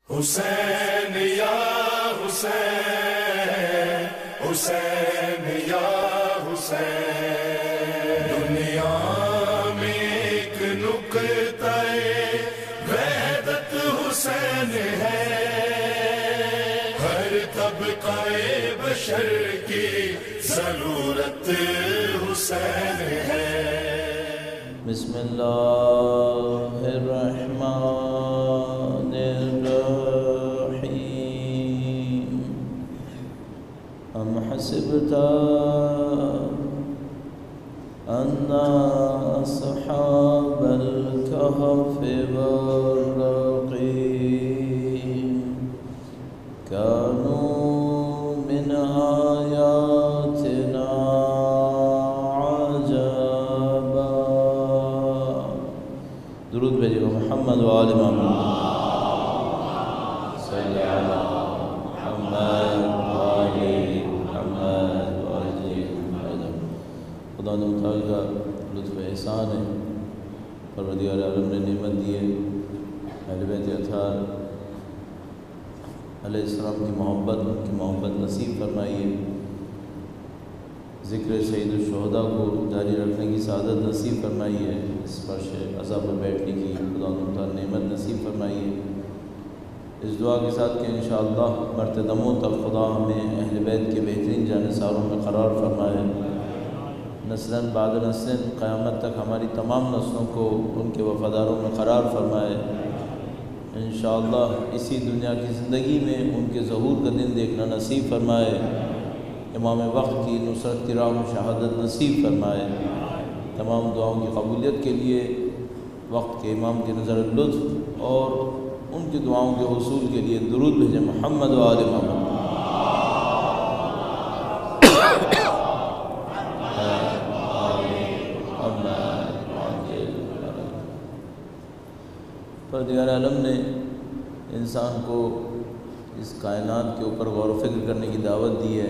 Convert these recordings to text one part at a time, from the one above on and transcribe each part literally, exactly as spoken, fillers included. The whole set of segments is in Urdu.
حسین یا حسین، حسین یا حسین، دنیا میں ایک نقطہ وحدت حسین ہے، ہر طبقہ بشر کی ضرورت حسین ہے۔ بسم اللہ الرحمن الرحیم۔ ام حسبت ان اصحاب الكهف والرقیم كانوا من آیاتنا عجبا۔ درود بھیجیے گا محمد و آل محمد، صلی علی محمد و آل محمد و آل محمد۔ خدا نے متعال کا لطف احسان ہے، پروردگار عالم نے نعمت دی ہے، اہل بیت اطہار علیہ السلام کی محبت، ان کی محبت نصیب فرمائی ہے، ذکر سید الشہداء کو جاری رکھنے کی سعادت نصیب فرمائی ہے، اس فرش عزا پر بیٹھنے کی خدا تعالیٰ نعمت نصیب فرمائی ہے۔ اس دعا کے ساتھ کہ انشاءاللہ مرتے دموں تک خدا ہمیں اہل بیت کے بہترین جانثاروں میں قرار فرمائے، نسلاً بعد نسلاً قیامت تک ہماری تمام نسلوں کو ان کے وفاداروں میں قرار فرمائے۔ انشاءاللہ اسی دنیا کی زندگی میں ان کے ظہور کا دن دیکھنا نصیب فرمائے، امام وقت کی نصرت کی راہ میں شہادت نصیب فرمائے۔ تمام دعاؤں کی قبولیت کے لیے وقت کے امام کی نظر لطف اور ان کی دعاؤں کے حصول کے لیے درود بھیجیں محمد و آل محمد۔ پروردگار عالم نے انسان کو اس کائنات کے اوپر غور و فکر کرنے کی دعوت دی ہے۔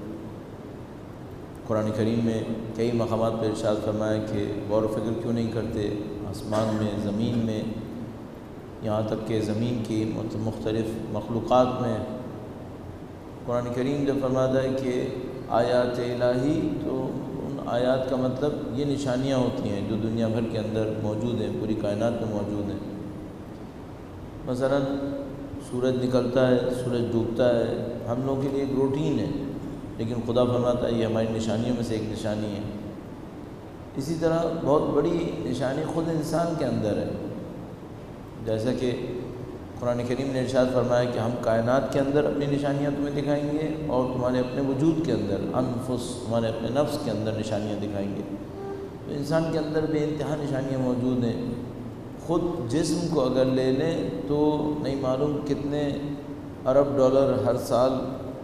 قرآن کریم میں کئی مقامات پر ارشاد فرمایا کہ غور و فکر کیوں نہیں کرتے آسمان میں، زمین میں، یہاں تک کہ زمین کی مختلف مخلوقات میں۔ قرآن کریم جب فرماتا ہے کہ آیات الہی، تو ان آیات کا مطلب یہ نشانیاں ہوتی ہیں جو دنیا بھر کے اندر موجود ہیں، پوری کائنات میں موجود ہیں۔ مثلا سورج نکلتا ہے، سورج ڈوبتا ہے، ہم لوگوں کے لیے ایک روٹین ہے، لیکن خدا فرماتا ہے یہ ہماری نشانیوں میں سے ایک نشانی ہے۔ اسی طرح بہت بڑی نشانی خود انسان کے اندر ہے، جیسا کہ قرآن کریم نے ارشاد فرمایا کہ ہم کائنات کے اندر اپنی نشانیاں تمہیں دکھائیں گے، اور تمہارے اپنے وجود کے اندر، انفس، تمہارے اپنے نفس کے اندر نشانیاں دکھائیں گے۔ تو انسان کے اندر بے انتہا نشانیاں موجود ہیں۔ خود جسم کو اگر لے لیں تو نہیں معلوم کتنے ارب ڈالر ہر سال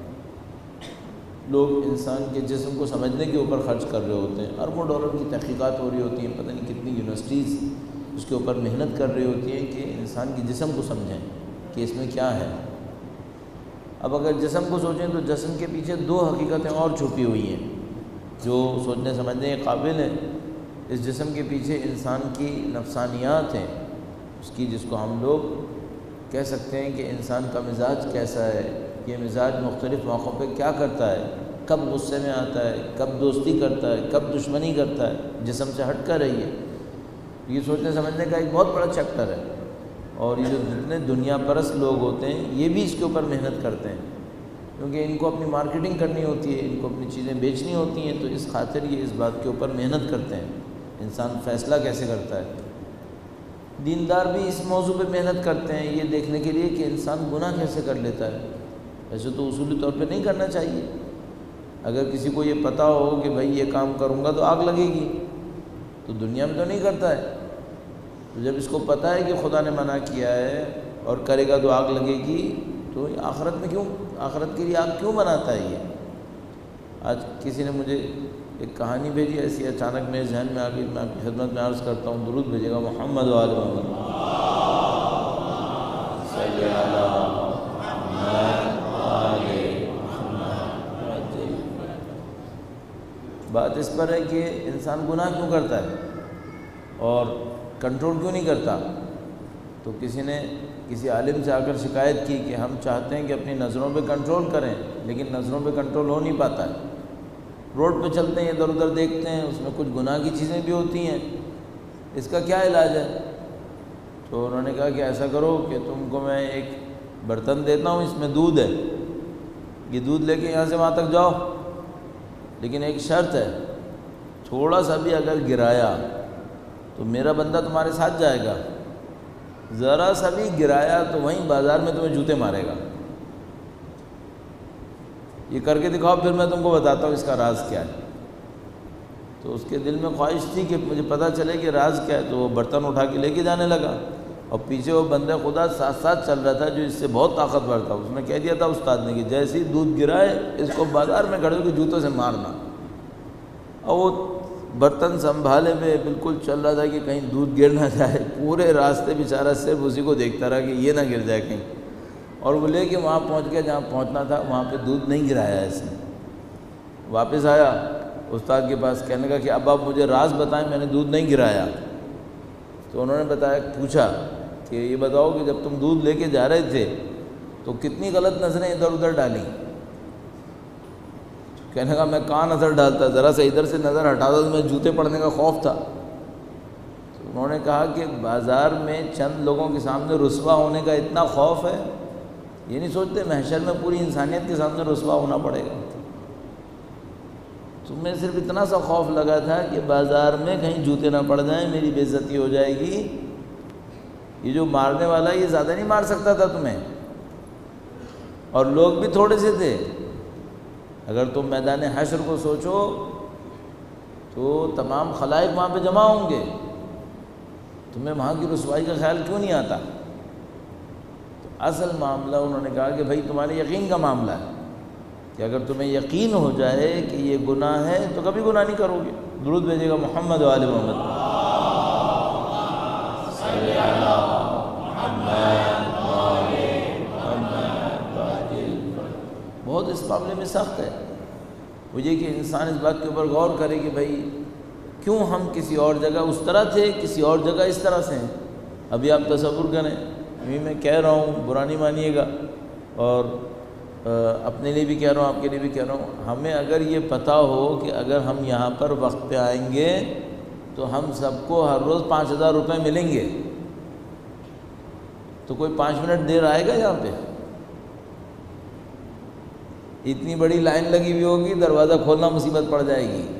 لوگ انسان کے جسم کو سمجھنے کے اوپر خرچ کر رہے ہوتے ہیں، اربوں ڈالر کی تحقیقات ہو رہی ہوتی ہیں، پتہ نہیں کتنی یونیورسٹیز اس کے اوپر محنت کر رہی ہوتی ہیں کہ انسان کے جسم کو سمجھیں کہ اس میں کیا ہے۔ اب اگر جسم کو سوچیں تو جسم کے پیچھے دو حقیقتیں اور چھپی ہوئی ہیں جو سوچنے سمجھنے کے قابل ہیں۔ اس جسم کے پیچھے انسان کی نفسانیات ہیں، اس کی جس کو ہم لوگ کہہ سکتے ہیں کہ انسان کا مزاج کیسا ہے، یہ مزاج مختلف موقعوں پہ کیا کرتا ہے، کب غصے میں آتا ہے، کب دوستی کرتا ہے، کب دشمنی کرتا ہے، جسم سے ہٹ کر رہی ہے۔ یہ سوچنے سمجھنے کا ایک بہت بڑا چیپٹر ہے، اور یہ جو جتنے دنیا پرست لوگ ہوتے ہیں یہ بھی اس کے اوپر محنت کرتے ہیں، کیونکہ ان کو اپنی مارکیٹنگ کرنی ہوتی ہے، ان کو اپنی چیزیں بیچنی ہوتی ہیں، تو اس خاطر یہ اس بات کے اوپر محنت کرتے ہیں انسان فیصلہ کیسے کرتا ہے۔ دیندار بھی اس موضوع پہ محنت کرتے ہیں یہ دیکھنے کے لیے کہ انسان گناہ کیسے کر لیتا ہے۔ ایسے تو اصولی طور پہ نہیں کرنا چاہیے، اگر کسی کو یہ پتہ ہو کہ بھائی یہ کام کروں گا تو آگ لگے گی تو دنیا میں تو نہیں کرتا ہے، تو جب اس کو پتہ ہے کہ خدا نے منع کیا ہے اور کرے گا تو آگ لگے گی، تو آخرت میں کیوں، آخرت کے لیے آگ کیوں بناتا ہے یہ۔ آج کسی نے مجھے ایک کہانی بھیجی، ایسی اچانک میرے ذہن میں آ گئی، میں آپ کی خدمت میں عرض کرتا ہوں، درود بھیجے گا محمد و آل محمد، صلی علی محمد و آل محمد۔ بات اس پر ہے کہ انسان گناہ کیوں کرتا ہے اور کنٹرول کیوں نہیں کرتا۔ تو تو کسی نے کسی عالم سے آ کر شکایت کی کہ ہم چاہتے ہیں کہ اپنی نظروں پہ کنٹرول کریں، لیکن نظروں پہ کنٹرول ہو نہیں پاتا ہے، روڈ پہ چلتے ہیں ادھر ادھر دیکھتے ہیں، اس میں کچھ گناہ کی چیزیں بھی ہوتی ہیں، اس کا کیا علاج ہے؟ تو انہوں نے کہا کہ ایسا کرو کہ تم کو میں ایک برتن دیتا ہوں، اس میں دودھ ہے، یہ دودھ لے کے یہاں سے وہاں تک جاؤ، لیکن ایک شرط ہے، تھوڑا سا بھی اگر گرایا تو میرا بندہ تمہارے ساتھ جائے گا، ذرا سا بھی گرایا تو وہیں بازار میں تمہیں جوتے مارے گا، یہ کر کے دکھاؤ پھر میں تم کو بتاتا ہوں اس کا راز کیا ہے۔ تو اس کے دل میں خواہش تھی کہ مجھے پتہ چلے کہ راز کیا ہے، تو وہ برتن اٹھا کے لے کے جانے لگا، اور پیچھے وہ بندہ خدا ساتھ ساتھ چل رہا تھا جو اس سے بہت طاقتور تھا، اس نے کہہ دیا تھا استاد نے کہ جیسے ہی دودھ گرائے اس کو بازار میں کھڑے ہو کے جوتوں سے مارنا، اور وہ برتن سنبھالے میں بالکل چل رہا تھا کہ کہیں دودھ گر نہ جائے، پورے راستے بیچارہ صرف اسی کو دیکھتا رہا کہ یہ نہ گر جائے کہیں، اور وہ لے کے وہاں پہنچ گیا جہاں پہنچنا تھا، وہاں پہ دودھ نہیں گرایا اس نے۔ واپس آیا استاد کے پاس، کہنے لگا کہ اب آپ مجھے راز بتائیں، میں نے دودھ نہیں گرایا۔ تو انہوں نے بتایا، پوچھا کہ یہ بتاؤ کہ جب تم دودھ لے کے جا رہے تھے تو کتنی غلط نظریں ادھر ادھر ڈالیں؟ کہنے لگا میں کہاں نظر ڈالتا، ذرا سے ادھر سے نظر ہٹاتا تو میں جوتے پڑنے کا خوف تھا۔ تو انہوں نے کہا کہ بازار میں چند لوگوں کے سامنے رسوا ہونے کا اتنا خوف ہے، یہ نہیں سوچتے محشر میں پوری انسانیت کے سامنے رسوا ہونا پڑے گا۔ تمہیں صرف اتنا سا خوف لگا تھا کہ بازار میں کہیں جوتے نہ پڑ جائیں، میری بے عزتی ہو جائے گی، یہ جو مارنے والا یہ زیادہ نہیں مار سکتا تھا تمہیں، اور لوگ بھی تھوڑے سے تھے۔ اگر تم میدان حشر کو سوچو تو تمام خلائق وہاں پہ جمع ہوں گے، تمہیں وہاں کی رسوائی کا خیال کیوں نہیں آتا؟ تو اصل معاملہ انہوں نے کہا کہ بھائی تمہارے یقین کا معاملہ ہے کہ اگر تمہیں یقین ہو جائے کہ یہ گناہ ہے تو کبھی گناہ نہیں کرو گے۔ درود بھیجے گا محمد و آل محمد۔ بہت اس معاملے میں سخت ہے، وہ یہ کہ انسان اس بات کے اوپر غور کرے کہ بھائی کیوں ہم کسی اور جگہ اس طرح تھے، کسی اور جگہ اس طرح سے ہیں۔ ابھی آپ تصور کریں، ابھی میں کہہ رہا ہوں، برا نہیں مانیے گا، اور اپنے لیے بھی کہہ رہا ہوں، آپ کے لیے بھی کہہ رہا ہوں، ہمیں اگر یہ پتہ ہو کہ اگر ہم یہاں پر وقت پہ آئیں گے تو ہم سب کو ہر روز پانچ ہزار روپے ملیں گے، تو کوئی پانچ منٹ دیر آئے گا یہاں پہ؟ اتنی بڑی لائن لگی ہوئی ہوگی، دروازہ کھولنا مصیبت پڑ جائے گی۔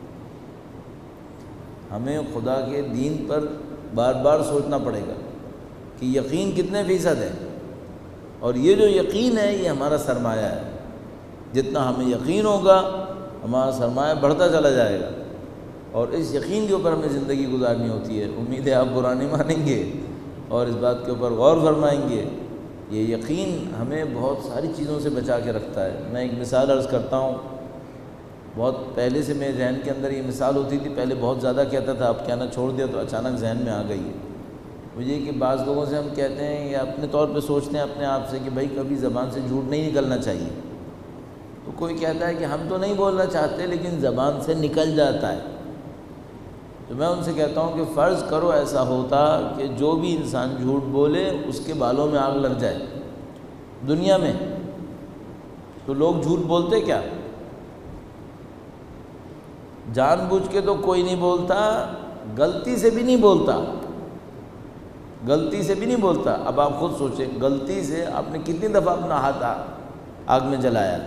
ہمیں خدا کے دین پر بار بار سوچنا پڑے گا کہ یقین کتنے فیصد ہے، اور یہ جو یقین ہے یہ ہمارا سرمایہ ہے، جتنا ہمیں یقین ہوگا ہمارا سرمایہ بڑھتا چلا جائے گا، اور اس یقین کے اوپر ہمیں زندگی گزارنی ہوتی ہے۔ امید ہے آپ برا نہیں مانیں گے اور اس بات کے اوپر غور فرمائیں گے۔ یہ یقین ہمیں بہت ساری چیزوں سے بچا کے رکھتا ہے۔ میں ایک مثال عرض کرتا ہوں، بہت پہلے سے میرے ذہن کے اندر یہ مثال ہوتی تھی، پہلے بہت زیادہ کہتا تھا، اب کہنا چھوڑ دیا تو اچانک ذہن میں آ گئی ہے مجھے کہ بعض لوگوں سے ہم کہتے ہیں یا اپنے طور پہ سوچتے ہیں اپنے آپ سے کہ بھائی کبھی زبان سے جھوٹ نہیں نکلنا چاہیے، تو کوئی کہتا ہے کہ ہم تو نہیں بولنا چاہتے لیکن زبان سے نکل جاتا ہے۔ تو میں ان سے کہتا ہوں کہ فرض کرو ایسا ہوتا کہ جو بھی انسان جھوٹ بولے اس کے بالوں میں آگ لگ جائے دنیا میں، تو لوگ جھوٹ بولتے کیا؟ جان بوجھ کے تو کوئی نہیں بولتا، غلطی سے بھی نہیں بولتا، غلطی سے بھی نہیں بولتا۔ اب آپ خود سوچیں، غلطی سے آپ نے کتنی دفعہ اپنا ہاتھ آگ میں جلایا؟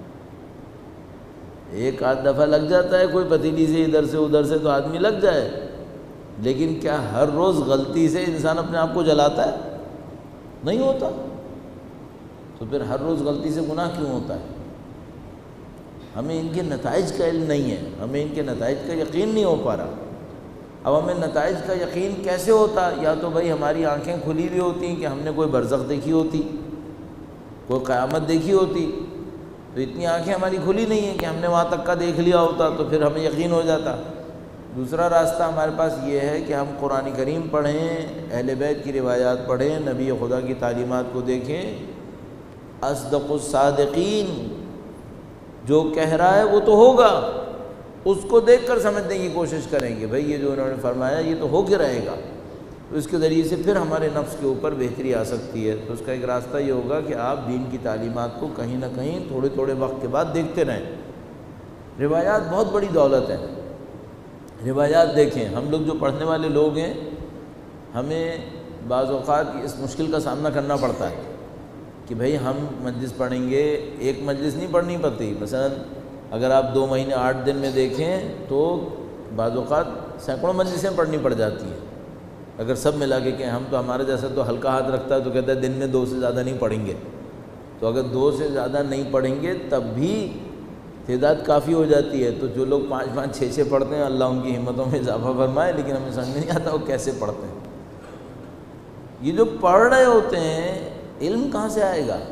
ایک آدھ دفعہ لگ جاتا ہے، کوئی پتیلی سے ادھر سے ادھر سے تو آدمی لگ جائے، لیکن کیا ہر روز غلطی سے انسان اپنے آپ کو جلاتا ہے؟ نہیں ہوتا۔ تو پھر ہر روز غلطی سے گناہ کیوں ہوتا ہے؟ ہمیں ان کے نتائج کا علم نہیں ہے، ہمیں ان کے نتائج کا یقین نہیں ہو پا رہا۔ اب ہمیں نتائج کا یقین کیسے ہوتا؟ یا تو بھائی ہماری آنکھیں کھلی ہوئی ہوتی کہ ہم نے کوئی برزخ دیکھی ہوتی، کوئی قیامت دیکھی ہوتی، تو اتنی آنکھیں ہماری کھلی نہیں ہیں کہ ہم نے وہاں تک کا دیکھ لیا ہوتا تو پھر ہمیں یقین ہو جاتا۔ دوسرا راستہ ہمارے پاس یہ ہے کہ ہم قرآن کریم پڑھیں، اہل بیت کی روایات پڑھیں، نبی خدا کی تعلیمات کو دیکھیں، اصدق الصادقین جو کہہ رہا ہے وہ تو ہوگا، اس کو دیکھ کر سمجھنے کی کوشش کریں گے بھئی یہ جو انہوں نے فرمایا یہ تو ہو کے رہے گا۔ تو اس کے ذریعے سے پھر ہمارے نفس کے اوپر بہتری آ سکتی ہے۔ تو اس کا ایک راستہ یہ ہوگا کہ آپ دین کی تعلیمات کو کہیں نہ کہیں تھوڑے تھوڑے وقت کے بعد دیکھتے رہیں۔ روایات بہت بڑی دولت ہیں۔ روایات دیکھیں، ہم لوگ جو پڑھنے والے لوگ ہیں، ہمیں بعض اوقات اس مشکل کا سامنا کرنا پڑتا ہے کہ بھئی ہم مجلس پڑھیں گے، ایک مجلس نہیں پڑھنی پڑتی۔ مثلا اگر آپ دو مہینے آٹھ دن میں دیکھیں تو بعض اوقات سینکڑوں مجلسیں پڑھنی پڑ جاتی ہیں۔ اگر سب ملا کے کہ ہم تو ہمارے جیسا تو ہلکا ہاتھ رکھتا ہے تو کہتا ہے دن میں دو سے زیادہ نہیں پڑھیں گے، تو اگر دو سے زیادہ نہیں پڑھیں گے تب بھی تعداد کافی ہو جاتی ہے۔ تو جو لوگ پانچ پانچ چھ چھ پڑھتے ہیں اللہ ان کی ہمتوں میں اضافہ فرمائے، لیکن ہمیں سمجھ نہیں آتا وہ کیسے پڑھتے ہیں۔ یہ جو پڑھ رہے ہوتے ہیں علم کہاں سے آئے گا؟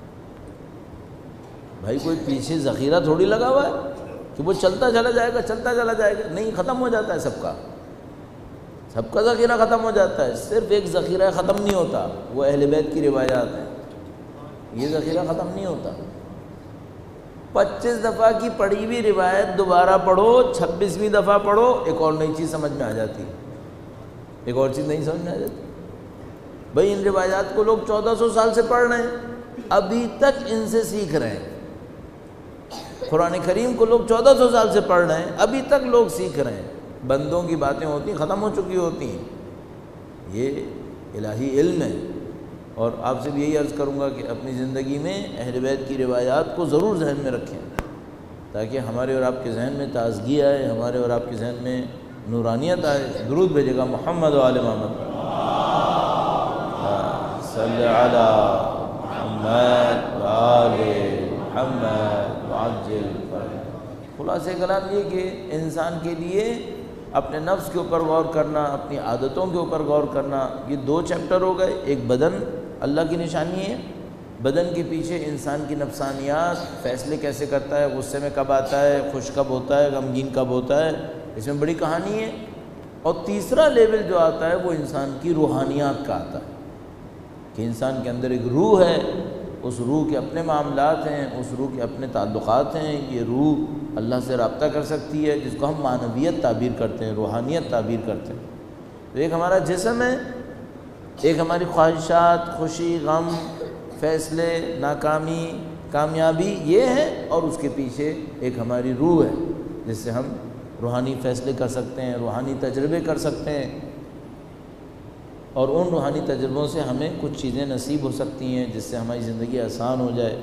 بھائی کوئی پیچھے ذخیرہ تھوڑی لگا ہوا ہے کہ وہ چلتا چلا جائے گا چلتا چلا جائے گا، نہیں، ختم ہو جاتا ہے سب کا، سب کا ذخیرہ ختم ہو جاتا ہے۔ صرف ایک ذخیرہ ختم نہیں ہوتا، وہ اہل بیت کی روایات ہیں، یہ ذخیرہ ختم نہیں ہوتا۔ پچیس دفعہ کی پڑھی ہوئی روایت دوبارہ پڑھو، چھبیسویں دفعہ پڑھو، ایک اور نئی چیز سمجھ میں آ جاتی ہے، ایک اور چیز نہیں سمجھ میں آ جاتی۔ بھئی ان روایات کو لوگ چودہ سو سال سے پڑھ رہے ہیں، ابھی تک ان سے سیکھ رہے ہیں۔ قرآن کریم کو لوگ چودہ سو سال سے پڑھ رہے ہیں، ابھی تک لوگ سیکھ رہے ہیں۔ بندوں کی باتیں ہوتی ہیں، ختم ہو چکی ہوتی ہیں، یہ الہی علم ہے۔ اور آپ سے بھی یہی عرض کروں گا کہ اپنی زندگی میں اہل بیت کی روایات کو ضرور ذہن میں رکھیں، تاکہ ہمارے اور آپ کے ذہن میں تازگی آئے، ہمارے اور آپ کے ذہن میں نورانیت آئے۔ درود بھیجے گا محمد و آل محمد، صلی علی محمد و آل محمد وعجل فرج۔ خلاصہ کلام یہ کہ انسان کے لیے اپنے نفس کے اوپر غور کرنا، اپنی عادتوں کے اوپر غور کرنا، یہ دو چیپٹر ہو گئے۔ ایک بدن اللہ کی نشانی ہے، بدن کے پیچھے انسان کی نفسانیات، فیصلے کیسے کرتا ہے، غصے میں کب آتا ہے، خوش کب ہوتا ہے، غمگین کب ہوتا ہے، اس میں بڑی کہانی ہے۔ اور تیسرا لیول جو آتا ہے وہ انسان کی روحانیات کا آتا ہے کہ انسان کے اندر ایک روح ہے، اس روح کے اپنے معاملات ہیں، اس روح کے اپنے تعلقات ہیں، یہ روح اللہ سے رابطہ کر سکتی ہے، جس کو ہم معنویت تعبیر کرتے ہیں، روحانیت تعبیر کرتے ہیں۔ تو ایک ہمارا جسم ہے، ایک ہماری خواہشات، خوشی، غم، فیصلے، ناکامی، کامیابی، یہ ہے، اور اس کے پیچھے ایک ہماری روح ہے جس سے ہم روحانی فیصلے کر سکتے ہیں، روحانی تجربے کر سکتے ہیں، اور ان روحانی تجربوں سے ہمیں کچھ چیزیں نصیب ہو سکتی ہیں جس سے ہماری زندگی آسان ہو جائے۔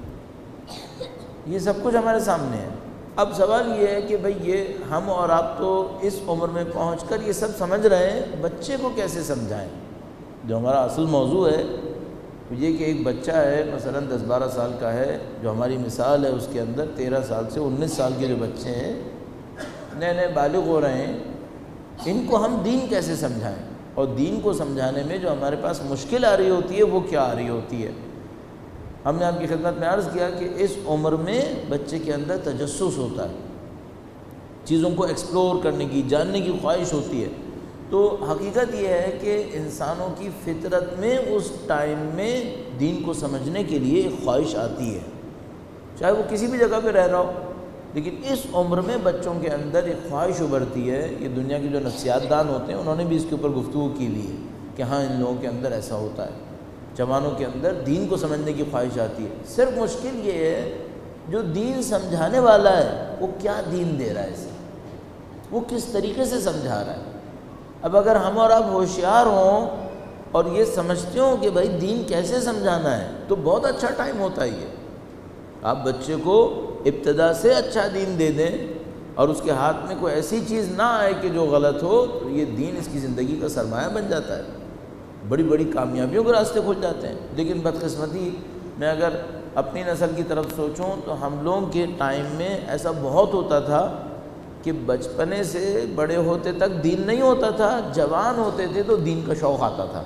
یہ سب کچھ ہمارے سامنے ہے۔ اب سوال یہ ہے کہ بھئی یہ ہم اور آپ تو اس عمر میں پہنچ کر یہ سب سمجھ رہے ہیں، بچے کو کیسے سمجھائیں؟ جو ہمارا اصل موضوع ہے وہ یہ کہ ایک بچہ ہے، مثلا دس بارہ سال کا ہے، جو ہماری مثال ہے اس کے اندر تیرہ سال سے انیس سال کے جو بچے ہیں، نئے نئے بالغ ہو رہے ہیں، ان کو ہم دین کیسے سمجھائیں؟ اور دین کو سمجھانے میں جو ہمارے پاس مشکل آ رہی ہوتی ہے وہ کیا آ رہی ہوتی ہے؟ ہم نے آپ کی خدمت میں عرض کیا کہ اس عمر میں بچے کے اندر تجسس ہوتا ہے، چیزوں کو ایکسپلور کرنے کی، جاننے کی خواہش ہوتی ہے۔ تو حقیقت یہ ہے کہ انسانوں کی فطرت میں اس ٹائم میں دین کو سمجھنے کے لیے ایک خواہش آتی ہے، چاہے وہ کسی بھی جگہ پہ رہ رہا ہو، لیکن اس عمر میں بچوں کے اندر ایک خواہش ابھرتی ہے۔ یہ دنیا کے جو نفسیات دان ہوتے ہیں انہوں نے بھی اس کے اوپر گفتگو کی ہوئی ہے کہ ہاں ان لوگوں کے اندر ایسا ہوتا ہے، جوانوں کے اندر دین کو سمجھنے کی خواہش آتی ہے۔ صرف مشکل یہ ہے جو دین سمجھانے والا ہے وہ کیا دین دے رہا ہے اسے، وہ کس طریقے سے سمجھا رہا ہے۔ اب اگر ہم اور آپ ہوشیار ہوں اور یہ سمجھتے ہوں کہ بھائی دین کیسے سمجھانا ہے تو بہت اچھا ٹائم ہوتا ہے یہ۔ آپ بچے کو ابتدا سے اچھا دین دے دیں اور اس کے ہاتھ میں کوئی ایسی چیز نہ آئے کہ جو غلط ہو، تو یہ دین اس کی زندگی کا سرمایہ بن جاتا ہے، بڑی بڑی کامیابیوں کے راستے کھل جاتے ہیں۔ لیکن بدقسمتی میں اگر اپنی نسل کی طرف سوچوں تو ہم لوگوں کے ٹائم میں ایسا بہت ہوتا تھا کہ بچپنے سے بڑے ہوتے تک دین نہیں ہوتا تھا، جوان ہوتے تھے تو دین کا شوق آتا تھا،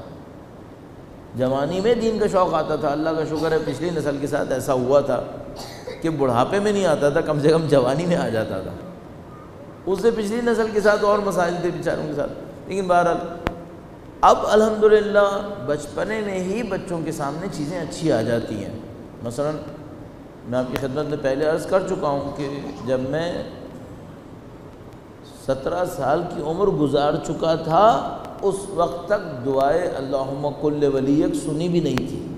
جوانی میں دین کا شوق آتا تھا۔ اللہ کا شکر ہے پچھلی نسل کے ساتھ ایسا ہوا تھا کہ بڑھاپے میں نہیں آتا تھا، کم سے کم جوانی میں آ جاتا تھا۔ اس سے پچھلی نسل کے ساتھ اور مسائل تھے بیچاروں کے ساتھ، لیکن بہرحال اب الحمدللہ بچپنے میں ہی بچوں کے سامنے چیزیں اچھی آ جاتی ہیں۔ مثلا میں آپ کی خدمت میں پہلے عرض کر چکا ہوں کہ جب میں سترہ سال کی عمر گزار چکا تھا اس وقت تک دعائے اللہم کل ولیک سنی بھی نہیں تھی۔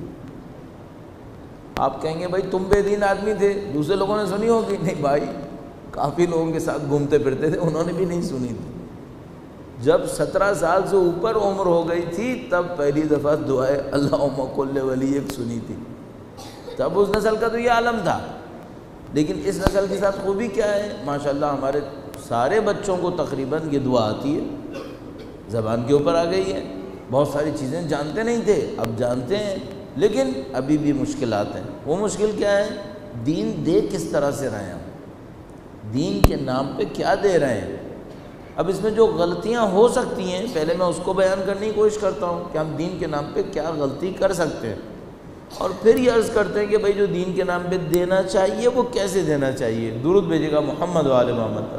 آپ کہیں گے بھائی تم بے دین آدمی تھے، دوسرے لوگوں نے سنی ہوگی؟ نہیں بھائی، کافی لوگوں کے ساتھ گھومتے پھرتے تھے، انہوں نے بھی نہیں سنی تھی۔ جب سترہ سال سے اوپر عمر ہو گئی تھی تب پہلی دفعہ دعائے اللہم کل ولیک سنی تھی۔ تب اس نسل کا تو یہ عالم تھا، لیکن اس نسل کے ساتھ خوبی کیا ہے؟ ماشاءاللہ ہمارے سارے بچوں کو تقریباً یہ دعا آتی ہے، زبان کے اوپر آ گئی ہے۔ بہت ساری چیزیں جانتے نہیں تھے، اب جانتے ہیں، لیکن ابھی بھی مشکلات ہیں۔ وہ مشکل کیا ہے؟ دین دے کس طرح سے رہے ہیں، دین کے نام پہ کیا دے رہے ہیں۔ اب اس میں جو غلطیاں ہو سکتی ہیں پہلے میں اس کو بیان کرنے کی کوشش کرتا ہوں کہ ہم دین کے نام پہ کیا غلطی کر سکتے ہیں، اور پھر یہ عرض کرتے ہیں کہ بھائی جو دین کے نام پہ دینا چاہیے وہ کیسے دینا چاہیے۔ درود بھیجے گا محمد و آل محمد۔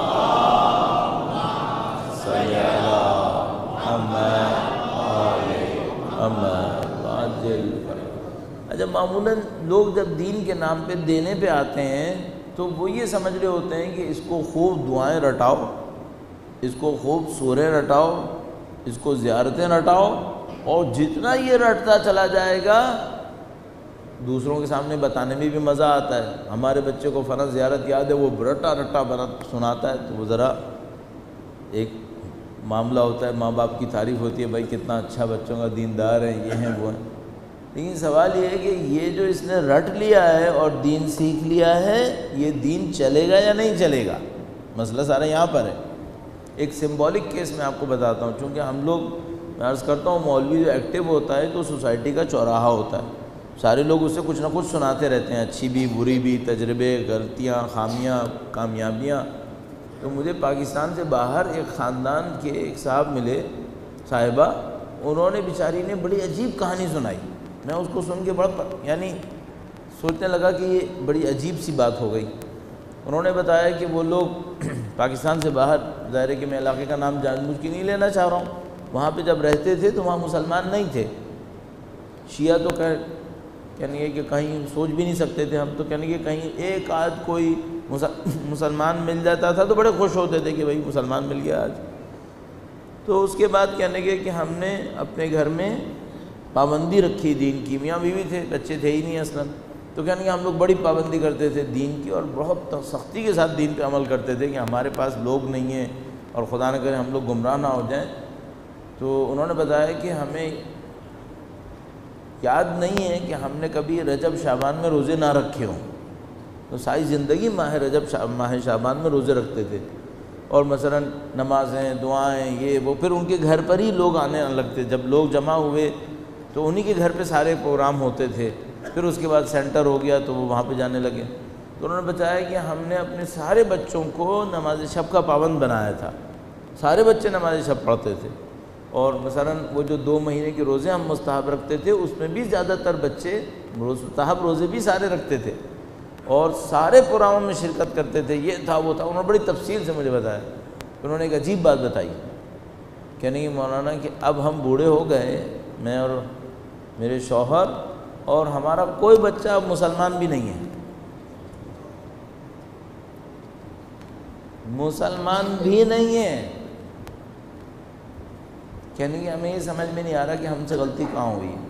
صلی اللہ محمد۔ اچھا، معمولاً لوگ جب دین کے نام پہ دینے پہ آتے ہیں تو وہ یہ سمجھ رہے ہوتے ہیں کہ اس کو خوب دعائیں رٹاؤ، اس کو خوب سوریں رٹاؤ، اس کو زیارتیں رٹاؤ، اور جتنا یہ رٹتا چلا جائے گا دوسروں کے سامنے بتانے میں بھی مزہ آتا ہے۔ ہمارے بچے کو فلاں زیارت یاد ہے، وہ رٹا رٹا بنا سناتا ہے، تو وہ ذرا ایک معاملہ ہوتا ہے، ماں باپ کی تعریف ہوتی ہے، بھائی کتنا اچھا بچوں کا دیندار ہے، یہ ہیں وہ ہیں۔ لیکن سوال یہ ہے کہ یہ جو اس نے رٹ لیا ہے اور دین سیکھ لیا ہے، یہ دین چلے گا یا نہیں چلے گا؟ مسئلہ سارا یہاں پر ہے۔ ایک سمبولک کیس میں آپ کو بتاتا ہوں، چونکہ ہم لوگ، میں عرض کرتا ہوں، مولوی جو ایکٹیو ہوتا ہے تو سوسائٹی کا چوراہا ہوتا ہے، سارے لوگ اس سے کچھ نہ کچھ سناتے رہتے ہیں، اچھی بھی بری بھی، تجربے، غلطیاں، خامیاں، کامیابیاں۔ تو مجھے پاکستان سے باہر ایک خاندان کے ایک صاحب ملے، صاحبہ، انہوں نے بیچاری نے بڑی عجیب کہانی سنائی۔ میں اس کو سن کے بڑا یعنی سوچنے لگا کہ یہ بڑی عجیب سی بات ہو گئی۔ انہوں نے بتایا کہ وہ لوگ پاکستان سے باہر، ظاہر ہے کہ میں علاقے کا نام جان بوجھ کے نہیں لینا چاہ رہا ہوں، وہاں پہ جب رہتے تھے تو وہاں مسلمان نہیں تھے، شیعہ تو کہنے گے کہ کہیں سوچ بھی نہیں سکتے تھے ہم، تو کہنے گے کہیں ایک آدھ کوئی مسلمان مل جاتا تھا تو بڑے خوش ہوتے تھے کہ بھائی مسلمان مل گیا آج۔ تو اس کے بعد کہنے گے کہ ہم نے اپنے گھر میں پابندی رکھی دین کی، میاں بیوی تھے، بچے تھے ہی نہیں اصلاً، تو کہنے گے ہم لوگ بڑی پابندی کرتے تھے دین کی، اور بہت سختی کے ساتھ دین پہ عمل کرتے تھے کہ ہمارے پاس لوگ نہیں ہیں اور خدا نہ کرے ہم لوگ گمراہ نہ ہو جائیں۔ تو انہوں نے بتایا کہ ہمیں یاد نہیں ہے کہ ہم نے کبھی رجب شعبان میں روزے نہ رکھے ہوں، تو ساری زندگی ماہ رجب ماہ شعبان میں روزے رکھتے تھے، اور مثلا نمازیں، دعائیں، یہ وہ، پھر ان کے گھر پر ہی لوگ آنے لگتے، جب لوگ جمع ہوئے تو انہی کے گھر پہ سارے پروگرام ہوتے تھے، پھر اس کے بعد سینٹر ہو گیا تو وہ وہاں پہ جانے لگے۔ تو انہوں نے بتایا کہ ہم نے اپنے سارے بچوں کو نماز شب کا پابند بنایا تھا، سارے بچے نماز شب پڑھتے تھے، اور مثلا وہ جو دو مہینے کے روزے ہم مستحب رکھتے تھے اس میں بھی زیادہ تر بچے مستحب روزے بھی سارے رکھتے تھے، اور سارے پروگراموں میں شرکت کرتے تھے، یہ تھا وہ تھا۔ انہوں نے بڑی تفصیل سے مجھے بتایا، انہوں نے ایک عجیب بات بتائی، کہنے کہ مولانا کہ اب ہم بوڑھے ہو گئے، میں اور میرے شوہر، اور ہمارا کوئی بچہ اب مسلمان بھی نہیں ہے، مسلمان بھی نہیں ہے۔ کہنے کہ ہمیں یہ سمجھ میں نہیں آ رہا کہ ہم سے غلطی کہاں ہوئی ہے۔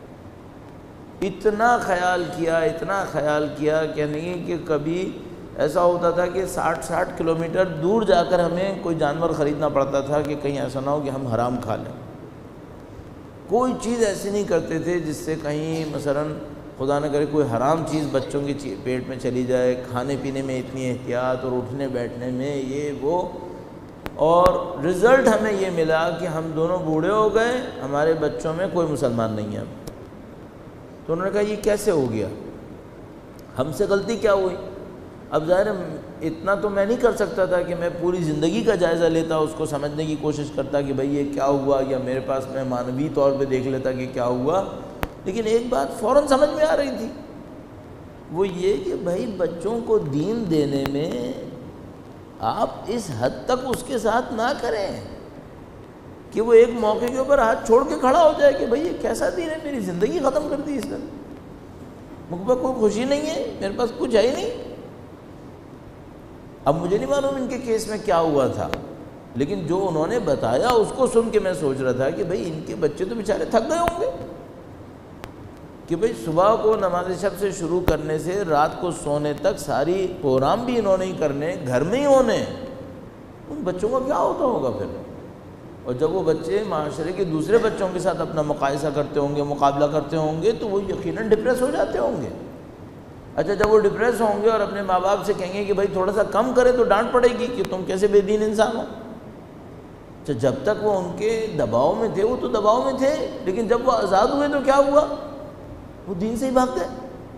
اتنا خیال کیا، اتنا خیال کیا، کہنے کہ کبھی ایسا ہوتا تھا کہ ساٹھ ساٹھ کلومیٹر دور جا کر ہمیں کوئی جانور خریدنا پڑتا تھا کہ کہیں ایسا نہ ہو کہ ہم حرام کھا لیں۔ کوئی چیز ایسی نہیں کرتے تھے جس سے کہیں مثلا خدا نہ کرے کوئی حرام چیز بچوں کے پیٹ میں چلی جائے، کھانے پینے میں اتنی احتیاط، اور اٹھنے بیٹھنے میں یہ وہ، اور رزلٹ ہمیں یہ ملا کہ ہم دونوں بوڑھے ہو گئے، ہمارے بچوں میں کوئی مسلمان نہیں ہے۔ تو انہوں نے کہا یہ کیسے ہو گیا، ہم سے غلطی کیا ہوئی؟ اب ظاہر اتنا تو میں نہیں کر سکتا تھا کہ میں پوری زندگی کا جائزہ لیتا، اس کو سمجھنے کی کوشش کرتا کہ بھئی یہ کیا ہوا، یا میرے پاس میں معنوی طور پہ دیکھ لیتا کہ کیا ہوا، لیکن ایک بات فوراً سمجھ میں آ رہی تھی، وہ یہ کہ بھائی بچوں کو دین دینے میں آپ اس حد تک اس کے ساتھ نہ کریں کہ وہ ایک موقع کے اوپر ہاتھ چھوڑ کے کھڑا ہو جائے کہ بھئی یہ کیسا دین ہے، میری زندگی ختم کر دی اس نے، مجھ پر کوئی خوشی نہیں ہے، میرے پاس کچھ ہے ہی نہیں۔ اب مجھے نہیں معلوم ان کے کیس میں کیا ہوا تھا، لیکن جو انہوں نے بتایا اس کو سن کے میں سوچ رہا تھا کہ بھئی ان کے بچے تو بیچارے تھک گئے ہوں گے کہ بھئی صبح کو نماز شب سے شروع کرنے سے رات کو سونے تک ساری پروگرام بھی انہوں نے ہی کرنے، گھر میں ہی ہونے، ان بچوں کا کیا ہوتا ہوگا پھر؟ اور جب وہ بچے معاشرے کے دوسرے بچوں کے ساتھ اپنا مقایسہ کرتے ہوں گے، مقابلہ کرتے ہوں گے، تو وہ یقیناً ڈپریس ہو جاتے ہوں گے۔ اچھا جب وہ ڈپریس ہوں گے اور اپنے ماں باپ سے کہیں گے کہ بھائی تھوڑا سا کم کرے تو ڈانٹ پڑے گی کہ تم کیسے بے دین انسان ہو۔ اچھا جب تک وہ ان کے دباؤ میں تھے وہ تو دباؤ میں تھے، لیکن جب وہ آزاد ہوئے تو کیا ہوا؟ وہ دین سے ہی بھاگ گئے۔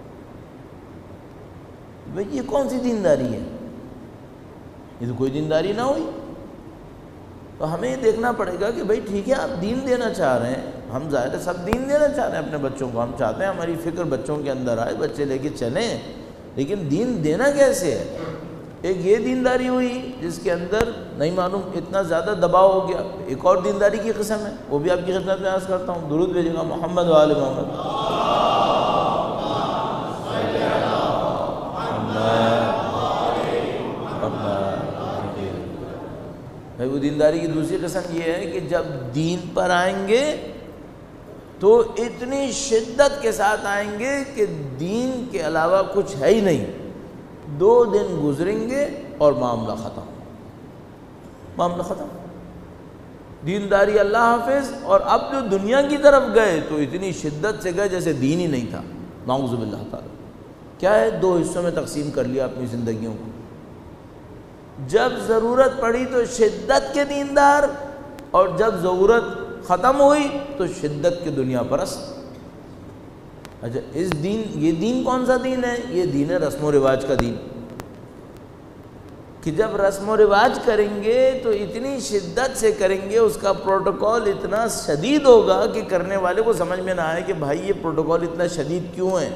بھائی یہ کون سی دینداری ہے؟ یہ تو کوئی دینداری نہ ہوئی۔ تو ہمیں یہ دیکھنا پڑے گا کہ بھائی ٹھیک ہے آپ دین دینا چاہ رہے ہیں، ہم ظاہر ہے سب دین دینا چاہ رہے ہیں اپنے بچوں کو، ہم چاہتے ہیں ہماری فکر بچوں کے اندر آئے، بچے لے کے چلیں، لیکن دین دینا کیسے ہے؟ ایک یہ دینداری ہوئی جس کے اندر نہیں معلوم اتنا زیادہ دباؤ ہو گیا، ایک اور دینداری کی قسم ہے، وہ بھی آپ کی خدمت میں عرض کرتا ہوں۔ درود بھیجے گا محمد و آل محمد۔ بھائی وہ دینداری کی دوسری قسم یہ ہے کہ جب دین پر آئیں گے تو اتنی شدت کے ساتھ آئیں گے کہ دین کے علاوہ کچھ ہے ہی نہیں، دو دن گزریں گے اور معاملہ ختم، معاملہ ختم، دینداری اللہ حافظ۔ اور اب جو دنیا کی طرف گئے تو اتنی شدت سے گئے جیسے دین ہی نہیں تھا، نعوذ باللہ تعالی۔ کیا ہے؟ دو حصوں میں تقسیم کر لیا اپنی زندگیوں کو، جب ضرورت پڑی تو شدت کے دیندار، اور جب ضرورت ختم ہوئی تو شدت کے دنیا پرست۔ اچھا اس دین، یہ دین کون سا دین ہے؟ یہ دین ہے رسم و رواج کا دین، کہ جب رسم و رواج کریں گے تو اتنی شدت سے کریں گے، اس کا پروٹوکول اتنا شدید ہوگا کہ کرنے والے کو سمجھ میں نہ آئے کہ بھائی یہ پروٹوکول اتنا شدید کیوں ہے۔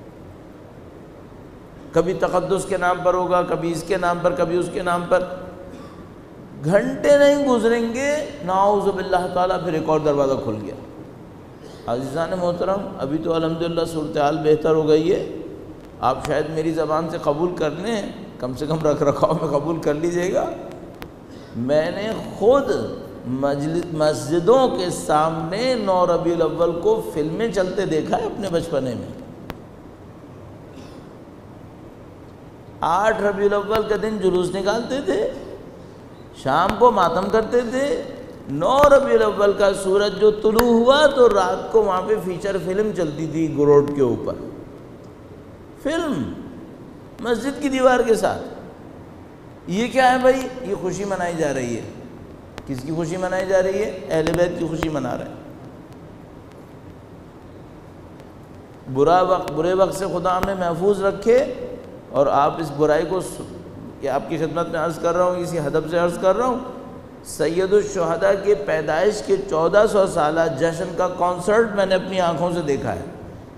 کبھی تقدس کے نام پر ہوگا، کبھی اس کے نام پر، کبھی اس کے نام پر، گھنٹے نہیں گزریں گے نعوذ باللہ تعالیٰ پھر ایک اور دروازہ کھل گیا۔ عزیزان محترم ابھی تو الحمدللہ صورتحال بہتر ہو گئی ہے، آپ شاید میری زبان سے قبول کر لیں، کم سے کم رکھ رکھاؤ میں قبول کر لیجئے گا۔ میں نے خود مسجدوں کے سامنے نو ربیع الاول کو فلمیں چلتے دیکھا ہے اپنے بچپنے میں۔ آٹھ ربیع الاول کا دن جلوس نکالتے تھے، شام کو ماتم کرتے تھے، نو ربیع الاول کا سورج جو طلوع ہوا تو رات کو وہاں پہ فیچر فلم چلتی تھی گروڈ کے اوپر، فلم مسجد کی دیوار کے ساتھ۔ یہ کیا ہے بھائی؟ یہ خوشی منائی جا رہی ہے۔ کس کی خوشی منائی جا رہی ہے؟ اہل بیت کی خوشی منا رہے ہیں۔ برا وقت، برے وقت سے خدا ہمیں محفوظ رکھے، اور آپ اس برائی کو کہ آپ کی خدمت میں عرض کر رہا ہوں، اسی ہدف سے عرض کر رہا ہوں، سید الشہداء کے پیدائش کے چودہ سو سالہ جشن کا کانسرٹ میں نے اپنی آنکھوں سے دیکھا ہے۔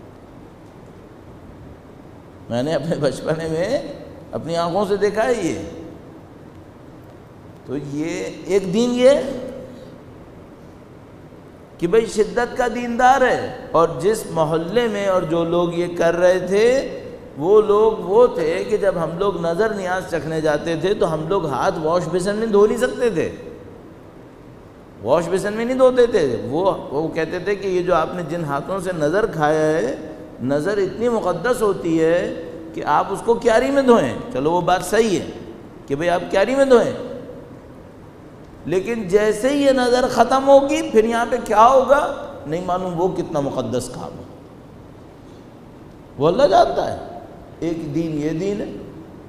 میں نے اپنے بچپنے میں اپنی آنکھوں سے دیکھا ہے یہ۔ تو یہ ایک دین یہ کہ بھئی شدت کا دیندار ہے، اور جس محلے میں اور جو لوگ یہ کر رہے تھے وہ لوگ وہ تھے کہ جب ہم لوگ نظر نیاز چکھنے جاتے تھے تو ہم لوگ ہاتھ واش بیسن میں دھو نہیں سکتے تھے، واش بیسن میں نہیں دھوتے تھے۔ وہ وہ کہتے تھے کہ یہ جو آپ نے جن ہاتھوں سے نظر کھایا ہے، نظر اتنی مقدس ہوتی ہے کہ آپ اس کو کیاری میں دھوئیں۔ چلو وہ بات صحیح ہے کہ بھئی آپ کیاری میں دھوئیں، لیکن جیسے ہی یہ نظر ختم ہوگی پھر یہاں پہ کیا ہوگا نہیں معلوم، وہ کتنا مقدس کام ہے وہ اللہ جانتا ہے۔ ایک دین یہ دین ہے،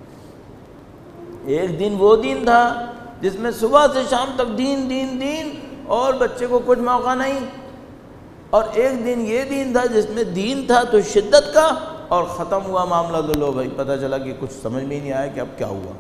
ایک دن وہ دین تھا جس میں صبح سے شام تک دین دین دین اور بچے کو کچھ موقع نہیں، اور ایک دن یہ دین تھا جس میں دین تھا تو شدت کا، اور ختم ہوا معاملہ تو لو بھائی پتہ چلا کہ کچھ سمجھ میں ہی نہیں آیا کہ اب کیا ہوا۔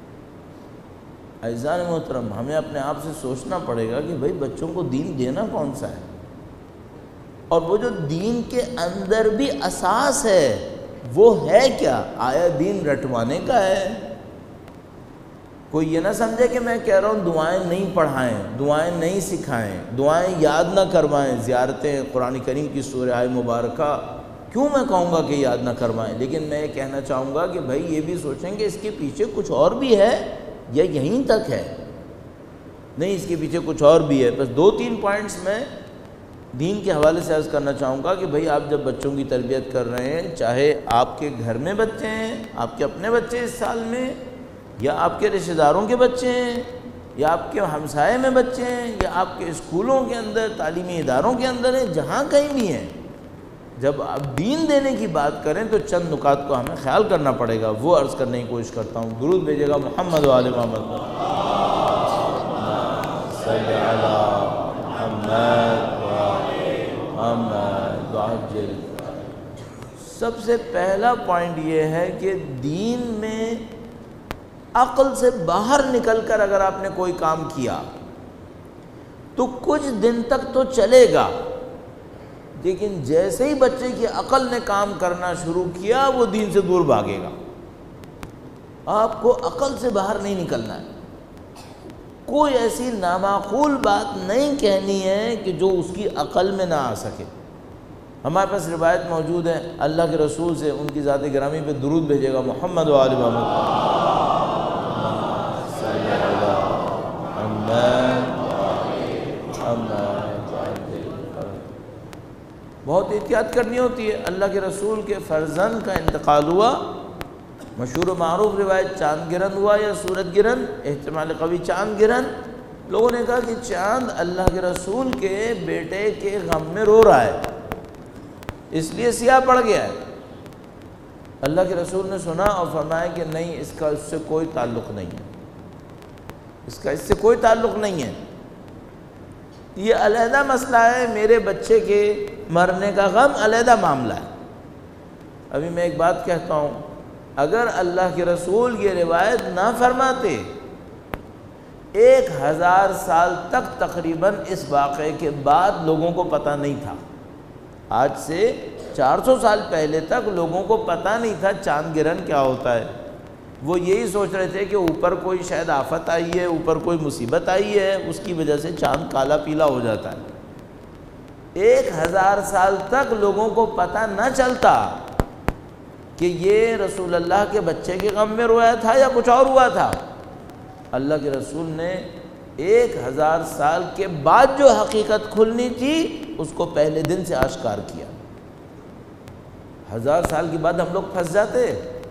عزیزان محترم ہمیں اپنے آپ سے سوچنا پڑے گا کہ بھائی بچوں کو دین دینا کون سا ہے، اور وہ جو دین کے اندر بھی اساس ہے وہ ہے کیا؟ آیا دین رٹوانے کا ہے؟ کوئی یہ نہ سمجھے کہ میں کہہ رہا ہوں دعائیں نہیں پڑھائیں، دعائیں نہیں سکھائیں، دعائیں یاد نہ کروائیں، زیارتیں قرآن کریم کی سورہ مبارکہ کیوں میں کہوں گا کہ یاد نہ کروائیں، لیکن میں یہ کہنا چاہوں گا کہ بھائی یہ بھی سوچیں کہ اس کے پیچھے کچھ اور بھی ہے یا یہیں تک ہے؟ نہیں اس کے پیچھے کچھ اور بھی ہے. بس دو تین پوائنٹس میں دین کے حوالے سے عرض کرنا چاہوں گا کہ بھئی آپ جب بچوں کی تربیت کر رہے ہیں، چاہے آپ کے گھر میں بچے ہیں، آپ کے اپنے بچے اس سال میں، یا آپ کے رشتہ داروں کے بچے ہیں، یا آپ کے ہمسائے میں بچے ہیں، یا آپ کے اسکولوں کے اندر، تعلیمی اداروں کے اندر ہیں، جہاں کہیں بھی ہیں، جب آپ دین دینے کی بات کریں تو چند نکات کو ہمیں خیال کرنا پڑے گا. وہ عرض کرنے کی کوشش کرتا ہوں. درود بھیجے گا محمد و آل محمد. صلی علی محمد و آل محمد وعجل. سب سے پہلا پوائنٹ یہ ہے کہ دین میں عقل سے باہر نکل کر اگر آپ نے کوئی کام کیا تو کچھ دن تک تو چلے گا، لیکن جیسے ہی بچے کی عقل نے کام کرنا شروع کیا وہ دین سے دور بھاگے گا. آپ کو عقل سے باہر نہیں نکلنا ہے. کوئی ایسی نامعقول بات نہیں کہنی ہے کہ جو اس کی عقل میں نہ آ سکے. ہمارے پاس روایت موجود ہے اللہ کے رسول سے، ان کی ذات گرامی پہ درود بھیجے گا محمد و آل محمد. بہت احتیاط کرنی ہوتی ہے. اللہ کے رسول کے فرزند کا انتقال ہوا، مشہور و معروف روایت چاند گرہن ہوا یا سورج گرہن، احتمال قوی چاند گرہن. لوگوں نے کہا کہ چاند اللہ کے رسول کے بیٹے کے غم میں رو رہا ہے، اس لیے سیاہ پڑ گیا ہے. اللہ کے رسول نے سنا اور فرمایا کہ نہیں، اس کا اس سے کوئی تعلق نہیں ہے، اس کا اس سے کوئی تعلق نہیں ہے، یہ علیحدہ مسئلہ ہے. میرے بچے کے مرنے کا غم علیحدہ معاملہ ہے. ابھی میں ایک بات کہتا ہوں، اگر اللہ کے رسول یہ روایت نہ فرماتے، ایک ہزار سال تک تقریباً اس واقعے کے بعد لوگوں کو پتہ نہیں تھا. آج سے چار سو سال پہلے تک لوگوں کو پتہ نہیں تھا چاند گرہن کیا ہوتا ہے. وہ یہی سوچ رہے تھے کہ اوپر کوئی شاید آفت آئی ہے، اوپر کوئی مصیبت آئی ہے، اس کی وجہ سے چاند کالا پیلا ہو جاتا ہے. ایک ہزار سال تک لوگوں کو پتہ نہ چلتا کہ یہ رسول اللہ کے بچے کے غم میں رویا تھا یا کچھ اور ہوا تھا. اللہ کے رسول نے ایک ہزار سال کے بعد جو حقیقت کھلنی تھی اس کو پہلے دن سے آشکار کیا. ہزار سال کے بعد ہم لوگ پھنس جاتے.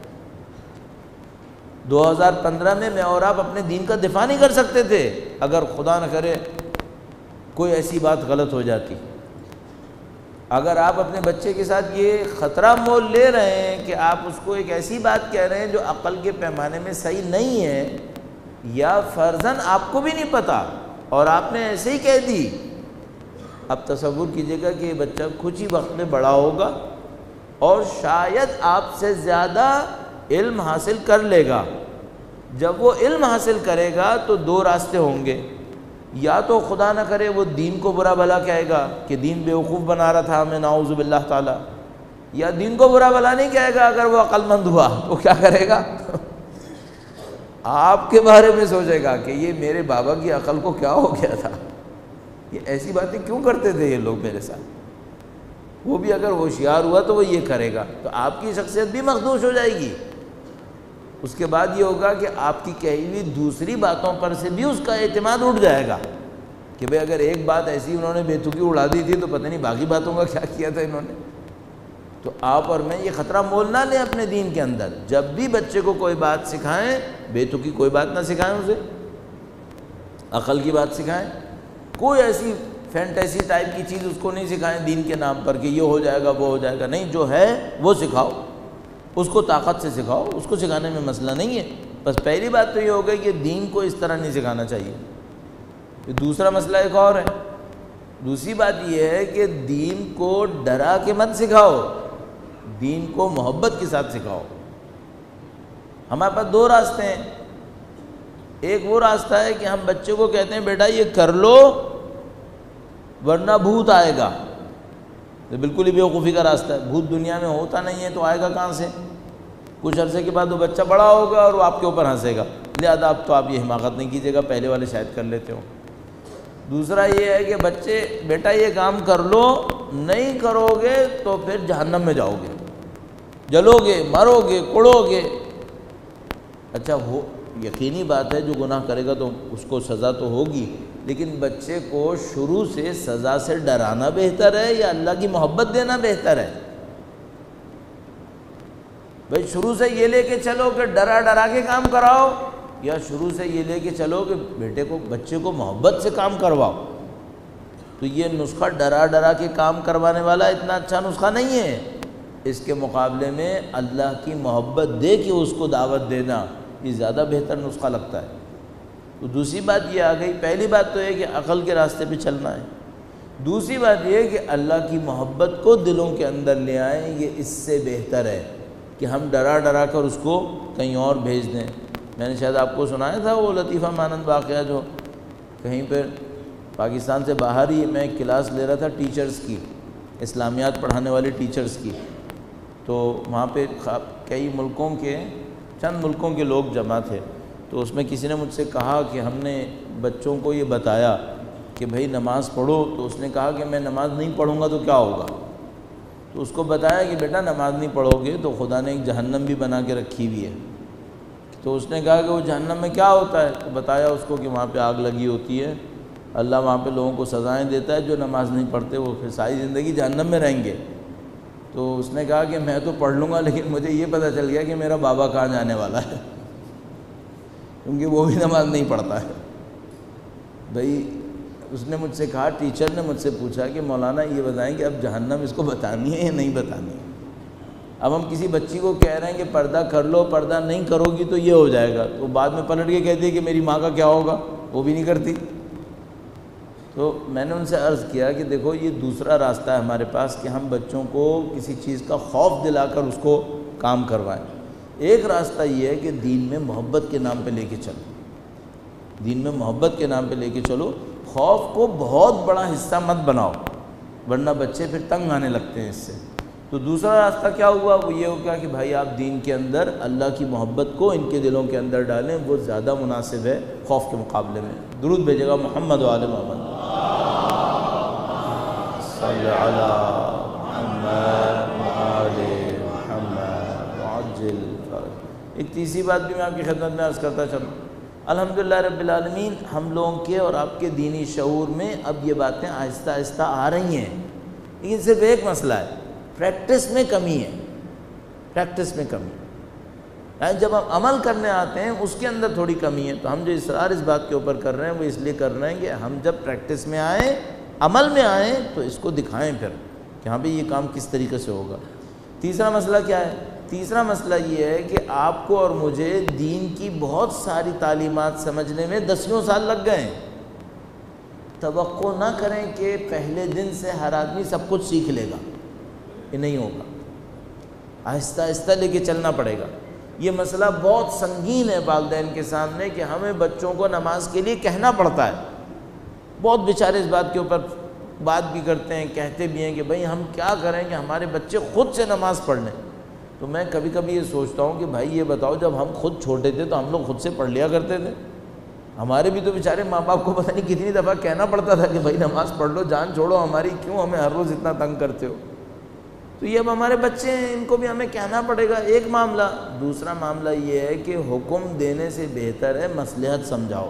دو ہزار پندرہ میں میں اور آپ اپنے دین کا دفاع نہیں کر سکتے تھے اگر خدا نہ کرے کوئی ایسی بات غلط ہو جاتی. اگر آپ اپنے بچے کے ساتھ یہ خطرہ مول لے رہے ہیں کہ آپ اس کو ایک ایسی بات کہہ رہے ہیں جو عقل کے پیمانے میں صحیح نہیں ہے، یا فرضاً آپ کو بھی نہیں پتہ اور آپ نے ایسے ہی کہہ دی، اب تصور کیجئے گا کہ یہ بچہ کچھ ہی وقت میں بڑا ہوگا اور شاید آپ سے زیادہ علم حاصل کر لے گا. جب وہ علم حاصل کرے گا تو دو راستے ہوں گے، یا تو خدا نہ کرے وہ دین کو برا بھلا کہے گا کہ دین بیوقوف بنا رہا تھا ہمیں نعوذ باللہ تعالی، یا دین کو برا بھلا نہیں کہے گا. اگر وہ عقل مند ہوا تو کیا کرے گا؟ آپ کے بارے میں سوچے گا کہ یہ میرے بابا کی عقل کو کیا ہو گیا تھا، یہ ایسی باتیں کیوں کرتے تھے یہ لوگ میرے ساتھ. وہ بھی اگر ہوشیار ہوا تو وہ یہ کرے گا تو آپ کی شخصیت بھی مخدوش ہو جائے گی. اس کے بعد یہ ہوگا کہ آپ کی کہی ہوئی دوسری باتوں پر سے بھی اس کا اعتماد اٹھ جائے گا کہ بھئی اگر ایک بات ایسی انہوں نے بے تکی اڑا دی تھی تو پتہ نہیں باقی باتوں کا کیا کیا تھا انہوں نے. تو آپ اور میں یہ خطرہ مول نہ لیں اپنے دین کے اندر. جب بھی بچے کو کوئی بات سکھائیں، بے تکی کوئی بات نہ سکھائیں، اسے عقل کی بات سکھائیں. کوئی ایسی فینٹیسی ٹائپ کی چیز اس کو نہیں سکھائیں دین کے نام پر کہ یہ ہو جائے گا وہ ہو جائے گا. نہیں، جو ہے وہ سکھاؤ، اس کو طاقت سے سکھاؤ، اس کو سکھانے میں مسئلہ نہیں ہے. بس پہلی بات تو یہ ہو گئی کہ دین کو اس طرح نہیں سکھانا چاہیے. دوسرا مسئلہ ایک اور ہے. دوسری بات یہ ہے کہ دین کو ڈرا کے مت سکھاؤ، دین کو محبت کے ساتھ سکھاؤ. ہمارے پاس دو راستے ہیں. ایک وہ راستہ ہے کہ ہم بچے کو کہتے ہیں بیٹا یہ کر لو ورنہ بھوت آئے گا. یہ بالکل ہی بیوقوفی کا راستہ ہے. بھوت دنیا میں ہوتا نہیں ہے تو آئے گا کہاں سے؟ کچھ عرصے کے بعد وہ بچہ بڑا ہوگا اور وہ آپ کے اوپر ہنسے گا، لہذا اب تو آپ یہ حماقت نہیں کیجیے گا، پہلے والے شاید کر لیتے ہو. دوسرا یہ ہے کہ بچے بیٹا یہ کام کر لو، نہیں کرو گے تو پھر جہنم میں جاؤ گے، جلو گے، مرو گے، کڑو گے. اچھا وہ یقینی بات ہے جو گناہ کرے گا تو اس کو سزا تو ہوگی، لیکن بچے کو شروع سے سزا سے ڈرانا بہتر ہے یا اللہ کی محبت دینا بہتر ہے؟ بھائی شروع سے یہ لے کے چلو کہ ڈرا ڈرا کے کام کراؤ، یا شروع سے یہ لے کے چلو کہ بیٹے کو بچے کو محبت سے کام کرواؤ؟ تو یہ نسخہ ڈرا ڈرا کے کام کروانے والا اتنا اچھا نسخہ نہیں ہے، اس کے مقابلے میں اللہ کی محبت دے کے اس کو دعوت دینا یہ زیادہ بہتر نسخہ لگتا ہے۔ تو دوسری بات یہ آ گئی، پہلی بات تو ہے کہ عقل کے راستے پہ چلنا ہے، دوسری بات یہ ہے کہ اللہ کی محبت کو دلوں کے اندر لے آئیں، یہ اس سے بہتر ہے کہ ہم ڈرا ڈرا کر اس کو کہیں اور بھیج دیں۔ میں نے شاید آپ کو سنایا تھا وہ لطیفہ مانند واقعہ، جو کہیں پہ پاکستان سے باہر ہی میں ایک کلاس لے رہا تھا ٹیچرز کی، اسلامیات پڑھانے والے ٹیچرز کی، تو وہاں پہ کئی ملکوں کے چند ملکوں کے لوگ جمع تھے، تو اس میں کسی نے مجھ سے کہا کہ ہم نے بچوں کو یہ بتایا کہ بھئی نماز پڑھو، تو اس نے کہا کہ میں نماز نہیں پڑھوں گا تو کیا ہوگا؟ تو اس کو بتایا کہ بیٹا نماز نہیں پڑھو گے تو خدا نے ایک جہنم بھی بنا کے رکھی ہوئی ہے۔ تو اس نے کہا کہ وہ جہنم میں کیا ہوتا ہے؟ تو بتایا اس کو کہ وہاں پہ آگ لگی ہوتی ہے، اللہ وہاں پہ لوگوں کو سزائیں دیتا ہے، جو نماز نہیں پڑھتے وہ پھر ساری زندگی جہنم میں رہیں گے۔ تو اس نے کہا کہ میں تو پڑھ لوں گا، لیکن مجھے یہ پتہ چل گیا کہ میرا بابا کہاں جانے والا ہے، کیونکہ وہ بھی نماز نہیں پڑھتا ہے۔ بھئی اس نے مجھ سے کہا، ٹیچر نے مجھ سے پوچھا کہ مولانا یہ بتائیں کہ اب جہنم اس کو بتانی ہے یا نہیں بتانی ہے؟ اب ہم کسی بچی کو کہہ رہے ہیں کہ پردہ کر لو، پردہ نہیں کرو گی تو یہ ہو جائے گا، تو بعد میں پلٹ کے کہتی ہے کہ میری ماں کا کیا ہوگا، وہ بھی نہیں کرتی۔ تو میں نے ان سے عرض کیا کہ دیکھو یہ دوسرا راستہ ہے ہمارے پاس کہ ہم بچوں کو کسی چیز کا خوف دلا کر اس کو کام کروائیں۔ ایک راستہ یہ ہے کہ دین میں محبت کے نام پہ لے کے چلو، دین میں محبت کے نام پہ لے کے چلو، خوف کو بہت بڑا حصہ مت بناؤ ورنہ بچے پھر تنگ آنے لگتے ہیں اس سے۔ تو دوسرا راستہ کیا ہوا؟ وہ یہ ہو گیا کہ بھائی آپ دین کے اندر اللہ کی محبت کو ان کے دلوں کے اندر ڈالیں، وہ زیادہ مناسب ہے خوف کے مقابلے میں۔ درود بھیجے گا محمد و آل محمد، صلی علی محمد و آل محمد وعجل فرج۔ ایک تیسری بات بھی میں آپ کی خدمت میں عرض کرتا چلوں، الحمدللہ رب العالمین ہم لوگوں کے اور آپ کے دینی شعور میں اب یہ باتیں آہستہ آہستہ آ رہی ہیں، لیکن صرف ایک مسئلہ ہے، پریکٹس میں کمی ہے، پریکٹس میں کمی یعنی جب ہم عمل کرنے آتے ہیں اس کے اندر تھوڑی کمی ہے۔ تو ہم جو اصرار اس بات کے اوپر کر رہے ہیں وہ اس لیے کر رہے ہیں کہ ہم جب پریکٹس میں آئیں، عمل میں آئیں تو اس کو دکھائیں پھر کہ ہاں بھی یہ کام کس طریقے سے ہوگا۔ تیسرا مسئلہ کیا ہے؟ تیسرا مسئلہ یہ ہے کہ آپ کو اور مجھے دین کی بہت ساری تعلیمات سمجھنے میں دسیوں سال لگ گئے ہیں۔ توقع نہ کریں کہ پہلے دن سے ہر آدمی سب کچھ سیکھ لے گا، یہ نہیں ہوگا، آہستہ آہستہ لے کے چلنا پڑے گا۔ یہ مسئلہ بہت سنگین ہے والدین کے سامنے کہ ہمیں بچوں کو نماز کے لیے کہنا پڑتا ہے۔ بہت بیچارے اس بات کے اوپر بات بھی کرتے ہیں، کہتے بھی ہیں کہ بھائی ہم کیا کریں کہ ہمارے بچے خود سے نماز پڑھ لیں۔ تو میں کبھی کبھی یہ سوچتا ہوں کہ بھائی یہ بتاؤ جب ہم خود چھوٹے تھے تو ہم لوگ خود سے پڑھ لیا کرتے تھے؟ ہمارے بھی تو بیچارے ماں باپ کو پتہ نہیں کتنی دفعہ کہنا پڑتا تھا کہ بھائی نماز پڑھ لو، جان چھوڑو ہماری، کیوں ہمیں ہر روز اتنا تنگ کرتے ہو؟ تو یہ اب ہمارے بچے ہیں، ان کو بھی ہمیں کہنا پڑے گا، ایک معاملہ۔ دوسرا معاملہ یہ ہے کہ حکم دینے سے بہتر ہے مصلحت سمجھاؤ،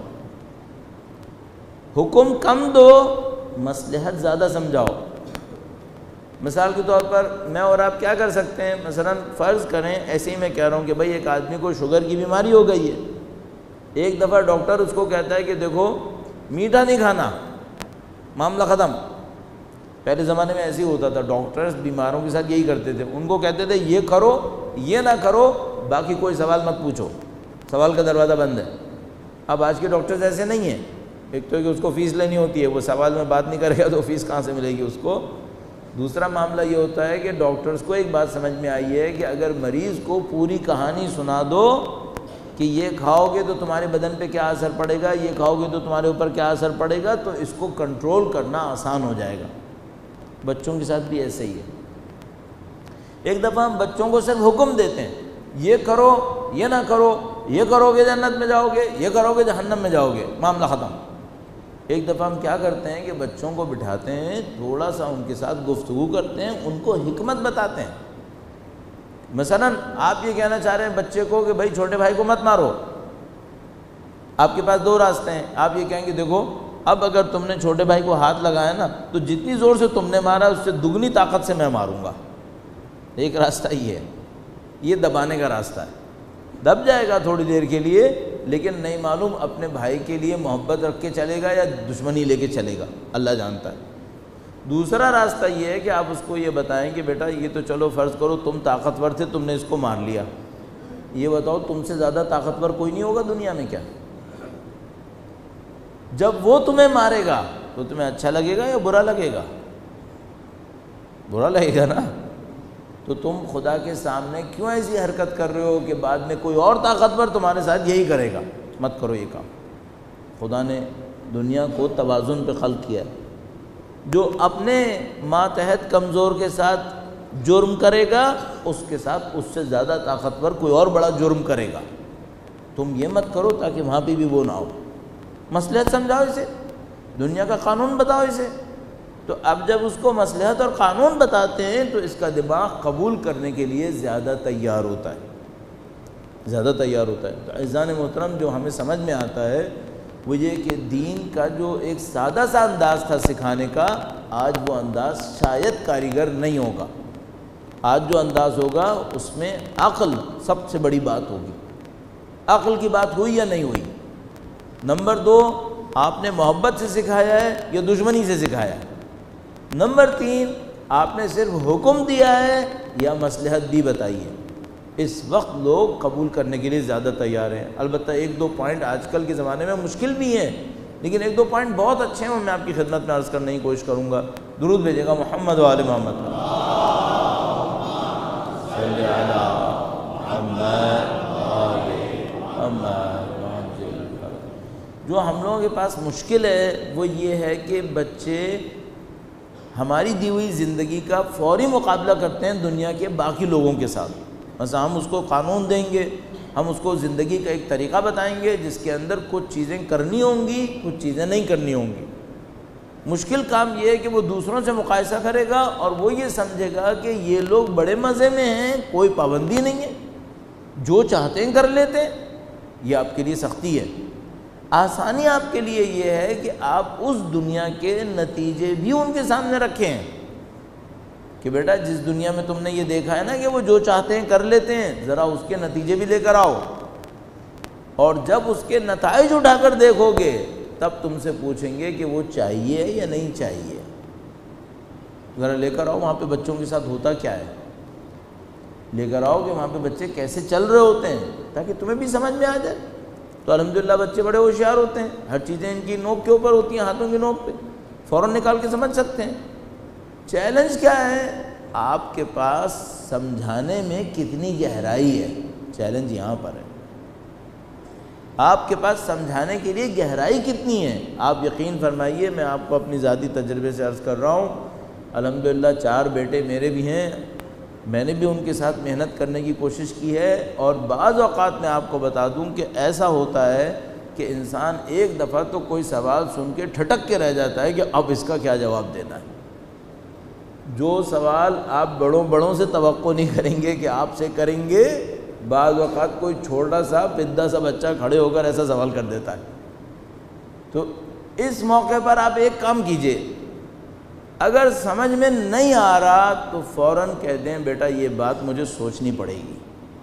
حکم کم دو، مصلحت زیادہ سمجھاؤ۔ مثال کے طور پر میں اور آپ کیا کر سکتے ہیں؟ مثلا فرض کریں، ایسے ہی میں کہہ رہا ہوں کہ بھائی ایک آدمی کو شوگر کی بیماری ہو گئی ہے، ایک دفعہ ڈاکٹر اس کو کہتا ہے کہ دیکھو میٹھا نہیں کھانا، معاملہ ختم۔ پہلے زمانے میں ایسے ہی ہوتا تھا، ڈاکٹرز بیماروں کے ساتھ یہی کرتے تھے، ان کو کہتے تھے یہ کرو یہ نہ کرو، باقی کوئی سوال مت پوچھو، سوال کا دروازہ بند ہے۔ اب آج کے ڈاکٹرز ایسے نہیں ہیں، ایک تو کہ اس کو فیس لینی ہوتی ہے، وہ سوال میں بات نہیں کرے گا تو فیس کہاں سے ملے گی اس کو۔ دوسرا معاملہ یہ ہوتا ہے کہ ڈاکٹرز کو ایک بات سمجھ میں آئی ہے کہ اگر مریض کو پوری کہانی سنا دو کہ یہ کھاؤ گے تو تمہارے بدن پہ کیا اثر پڑے گا، یہ کھاؤ گے تو تمہارے اوپر کیا اثر پڑے گا، تو اس کو کنٹرول کرنا آسان ہو جائے گا۔ بچوں کے ساتھ بھی ایسے ہی ہے۔ ایک دفعہ ہم بچوں کو صرف حکم دیتے ہیں، یہ کرو یہ نہ کرو، یہ کرو گے جنت میں جاؤ گے، یہ کرو گے جہنم میں جاؤ گے، معاملہ ختم۔ ایک دفعہ ہم کیا کرتے ہیں کہ بچوں کو بٹھاتے ہیں، تھوڑا سا ان کے ساتھ گفتگو کرتے ہیں، ان کو حکمت بتاتے ہیں۔ مثلا آپ یہ کہنا چاہ رہے ہیں بچے کو کہ بھائی چھوٹے بھائی کو مت مارو، آپ کے پاس دو راستے ہیں. آپ یہ کہیں گے دیکھو اب اگر تم نے چھوٹے بھائی کو ہاتھ لگایا نا تو جتنی زور سے تم نے مارا اس سے دگنی طاقت سے میں ماروں گا. ایک راستہ یہ ہے, یہ دبانے کا راستہ ہے. دب جائے گا تھوڑی دیر کے لیے, لیکن نہیں معلوم اپنے بھائی کے لیے محبت رکھ کے چلے گا یا دشمنی لے کے چلے گا, اللہ جانتا ہے. دوسرا راستہ یہ ہے کہ آپ اس کو یہ بتائیں کہ بیٹا یہ تو چلو فرض کرو تم طاقتور تھے, تم نے اس کو مار لیا, یہ بتاؤ تم سے زیادہ طاقتور کوئی نہیں ہوگا دنیا میں کیا؟ جب وہ تمہیں مارے گا تو تمہیں اچھا لگے گا یا برا لگے گا؟ برا لگے گا نا. تو تم خدا کے سامنے کیوں ایسی حرکت کر رہے ہو کہ بعد میں کوئی اور طاقتور تمہارے ساتھ یہی کرے گا؟ مت کرو یہ کام. خدا نے دنیا کو توازن پہ خلق کیا ہے. جو اپنے ماتحت کمزور کے ساتھ جرم کرے گا اس کے ساتھ اس سے زیادہ طاقتور کوئی اور بڑا جرم کرے گا. تم یہ مت کرو تاکہ وہاں پہ بھی وہ نہ ہو. مصلحت سمجھاؤ اسے, دنیا کا قانون بتاؤ اسے. تو اب جب اس کو مصلحت اور قانون بتاتے ہیں تو اس کا دماغ قبول کرنے کے لیے زیادہ تیار ہوتا ہے, زیادہ تیار ہوتا ہے. تو اعزان محترم جو ہمیں سمجھ میں آتا ہے وہ یہ کہ دین کا جو ایک سادہ سا انداز تھا سکھانے کا, آج وہ انداز شاید کاریگر نہیں ہوگا. آج جو انداز ہوگا اس میں عقل سب سے بڑی بات ہوگی. عقل کی بات ہوئی یا نہیں ہوئی؟ نمبر دو, آپ نے محبت سے سکھایا ہے یا دشمنی سے سکھایا ہے؟ نمبر تین, آپ نے صرف حکم دیا ہے یا مصلحت بھی بتائی ہے؟ اس وقت لوگ قبول کرنے کے لیے زیادہ تیار ہیں. البتہ ایک دو پوائنٹ آج کل کے زمانے میں مشکل بھی ہیں, لیکن ایک دو پوائنٹ بہت اچھے ہیں, میں آپ کی خدمت میں عرض کرنے کی کوشش کروں گا. درود بھیجے گا محمد و آل محمد. صلی علی محمد و آل محمد. جو ہم لوگوں کے پاس مشکل ہے وہ یہ ہے کہ بچے ہماری دی ہوئی زندگی کا فوری مقابلہ کرتے ہیں دنیا کے باقی لوگوں کے ساتھ. مثلا ہم اس کو قانون دیں گے, ہم اس کو زندگی کا ایک طریقہ بتائیں گے جس کے اندر کچھ چیزیں کرنی ہوں گی, کچھ چیزیں نہیں کرنی ہوں گی. مشکل کام یہ ہے کہ وہ دوسروں سے مقایسہ کرے گا اور وہ یہ سمجھے گا کہ یہ لوگ بڑے مزے میں ہیں, کوئی پابندی نہیں ہے, جو چاہتے ہیں کر لیتے ہیں. یہ آپ کے لیے سختی ہے. آسانی آپ کے لیے یہ ہے کہ آپ اس دنیا کے نتیجے بھی ان کے سامنے رکھیں کہ بیٹا جس دنیا میں تم نے یہ دیکھا ہے نا کہ وہ جو چاہتے ہیں کر لیتے ہیں, ذرا اس کے نتیجے بھی لے کر آؤ. اور جب اس کے نتائج اٹھا کر دیکھو گے تب تم سے پوچھیں گے کہ وہ چاہیے یا نہیں چاہیے. ذرا لے کر آؤ وہاں پہ بچوں کے ساتھ ہوتا کیا ہے, لے کر آؤ کہ وہاں پہ بچے کیسے چل رہے ہوتے ہیں تاکہ تمہیں بھی سمجھ میں آ جائے. تو الحمدللہ بچے بڑے ہوشیار ہوتے ہیں, ہر چیزیں ان کی نوک کے اوپر ہوتی ہیں, ہاتھوں کی نوک پہ, فوراً نکال کے سمجھ سکتے ہیں. چیلنج کیا ہے؟ آپ کے پاس سمجھانے میں کتنی گہرائی ہے, چیلنج یہاں پر ہے. آپ کے پاس سمجھانے کے لیے گہرائی کتنی ہے. آپ یقین فرمائیے, میں آپ کو اپنی ذاتی تجربے سے عرض کر رہا ہوں, الحمدللہ چار بیٹے میرے بھی ہیں, میں نے بھی ان کے ساتھ محنت کرنے کی کوشش کی ہے. اور بعض اوقات میں آپ کو بتا دوں کہ ایسا ہوتا ہے کہ انسان ایک دفعہ تو کوئی سوال سن کے ٹھٹک کے رہ جاتا ہے کہ اب اس کا کیا جواب دینا ہے. جو سوال آپ بڑوں بڑوں سے توقع نہیں کریں گے کہ آپ سے کریں گے, بعض اوقات کوئی چھوٹا سا پدھا سا بچہ کھڑے ہو کر ایسا سوال کر دیتا ہے. تو اس موقع پر آپ ایک کام کیجئے, اگر سمجھ میں نہیں آ رہا تو فوراً کہہ دیں بیٹا یہ بات مجھے سوچنی پڑے گی.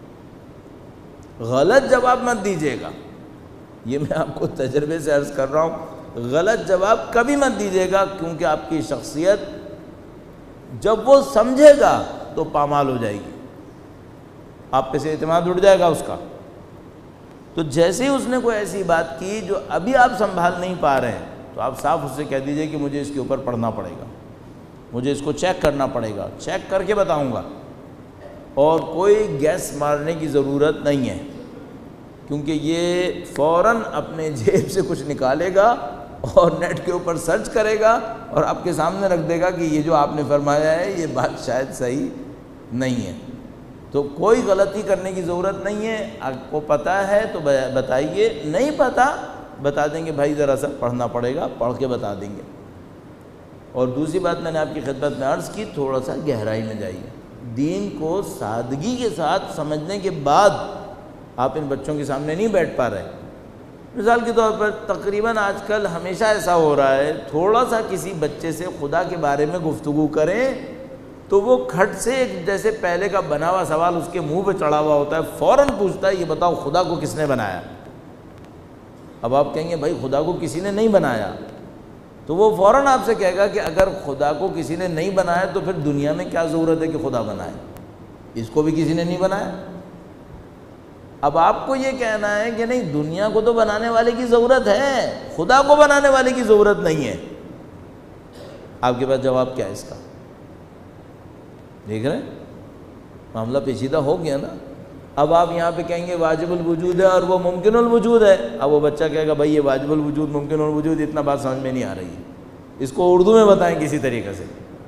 غلط جواب مت دیجیے گا, یہ میں آپ کو تجربے سے عرض کر رہا ہوں, غلط جواب کبھی مت دیجیے گا, کیونکہ آپ کی شخصیت جب وہ سمجھے گا تو پامال ہو جائے گی, آپ پہ سے اعتماد اٹھ جائے گا اس کا. تو جیسے ہی اس نے کوئی ایسی بات کی جو ابھی آپ سنبھال نہیں پا رہے ہیں تو آپ صاف اس سے کہہ دیجئے کہ مجھے اس کے اوپر پڑھنا پڑے گا, مجھے اس کو چیک کرنا پڑے گا, چیک کر کے بتاؤں گا. اور کوئی گیس مارنے کی ضرورت نہیں ہے, کیونکہ یہ فوراً اپنے جیب سے کچھ نکالے گا اور نیٹ کے اوپر سرچ کرے گا اور آپ کے سامنے رکھ دے گا کہ یہ جو آپ نے فرمایا ہے یہ بات شاید صحیح نہیں ہے. تو کوئی غلطی کرنے کی ضرورت نہیں ہے. آپ کو پتہ ہے تو بتائیے, نہیں پتہ بتا دیں گے بھائی ذرا سا پڑھنا پڑے گا, پڑھ کے بتا دیں گے. اور دوسری بات میں نے آپ کی خدمت میں عرض کی, تھوڑا سا گہرائی میں جائیے. دین کو سادگی کے ساتھ سمجھنے کے بعد آپ ان بچوں کے سامنے نہیں بیٹھ پا رہے. مثال کے طور پر تقریباً آج کل ہمیشہ ایسا ہو رہا ہے، تھوڑا سا کسی بچے سے خدا کے بارے میں گفتگو کریں تو وہ کھٹ سے ایک جیسے پہلے کا بنا ہوا سوال اس کے منہ پہ چڑھا ہوا ہوتا ہے، فوراً پوچھتا ہے یہ بتاؤ خدا کو کس نے بنایا؟ اب آپ کہیں گے بھائی خدا کو کسی نے نہیں بنایا، تو وہ فوراً آپ سے کہے گا کہ اگر خدا کو کسی نے نہیں بنایا تو پھر دنیا میں کیا ضرورت ہے کہ خدا بنائے؟ اس کو بھی کسی نے نہیں بنایا۔ اب آپ کو یہ کہنا ہے کہ نہیں، دنیا کو تو بنانے والے کی ضرورت ہے، خدا کو بنانے والے کی ضرورت نہیں ہے۔ آپ کے پاس جواب کیا ہے اس کا؟ دیکھ رہے ہیں معاملہ پیچیدہ ہو گیا نا۔ اب آپ یہاں پہ کہیں گے واجب الوجود ہے اور وہ ممکن الوجود ہے، اب وہ بچہ کہے گا بھائی یہ واجب الوجود ممکن الوجود اتنا بات سمجھ میں نہیں آ رہی ہے، اس کو اردو میں بتائیں کسی طریقے سے۔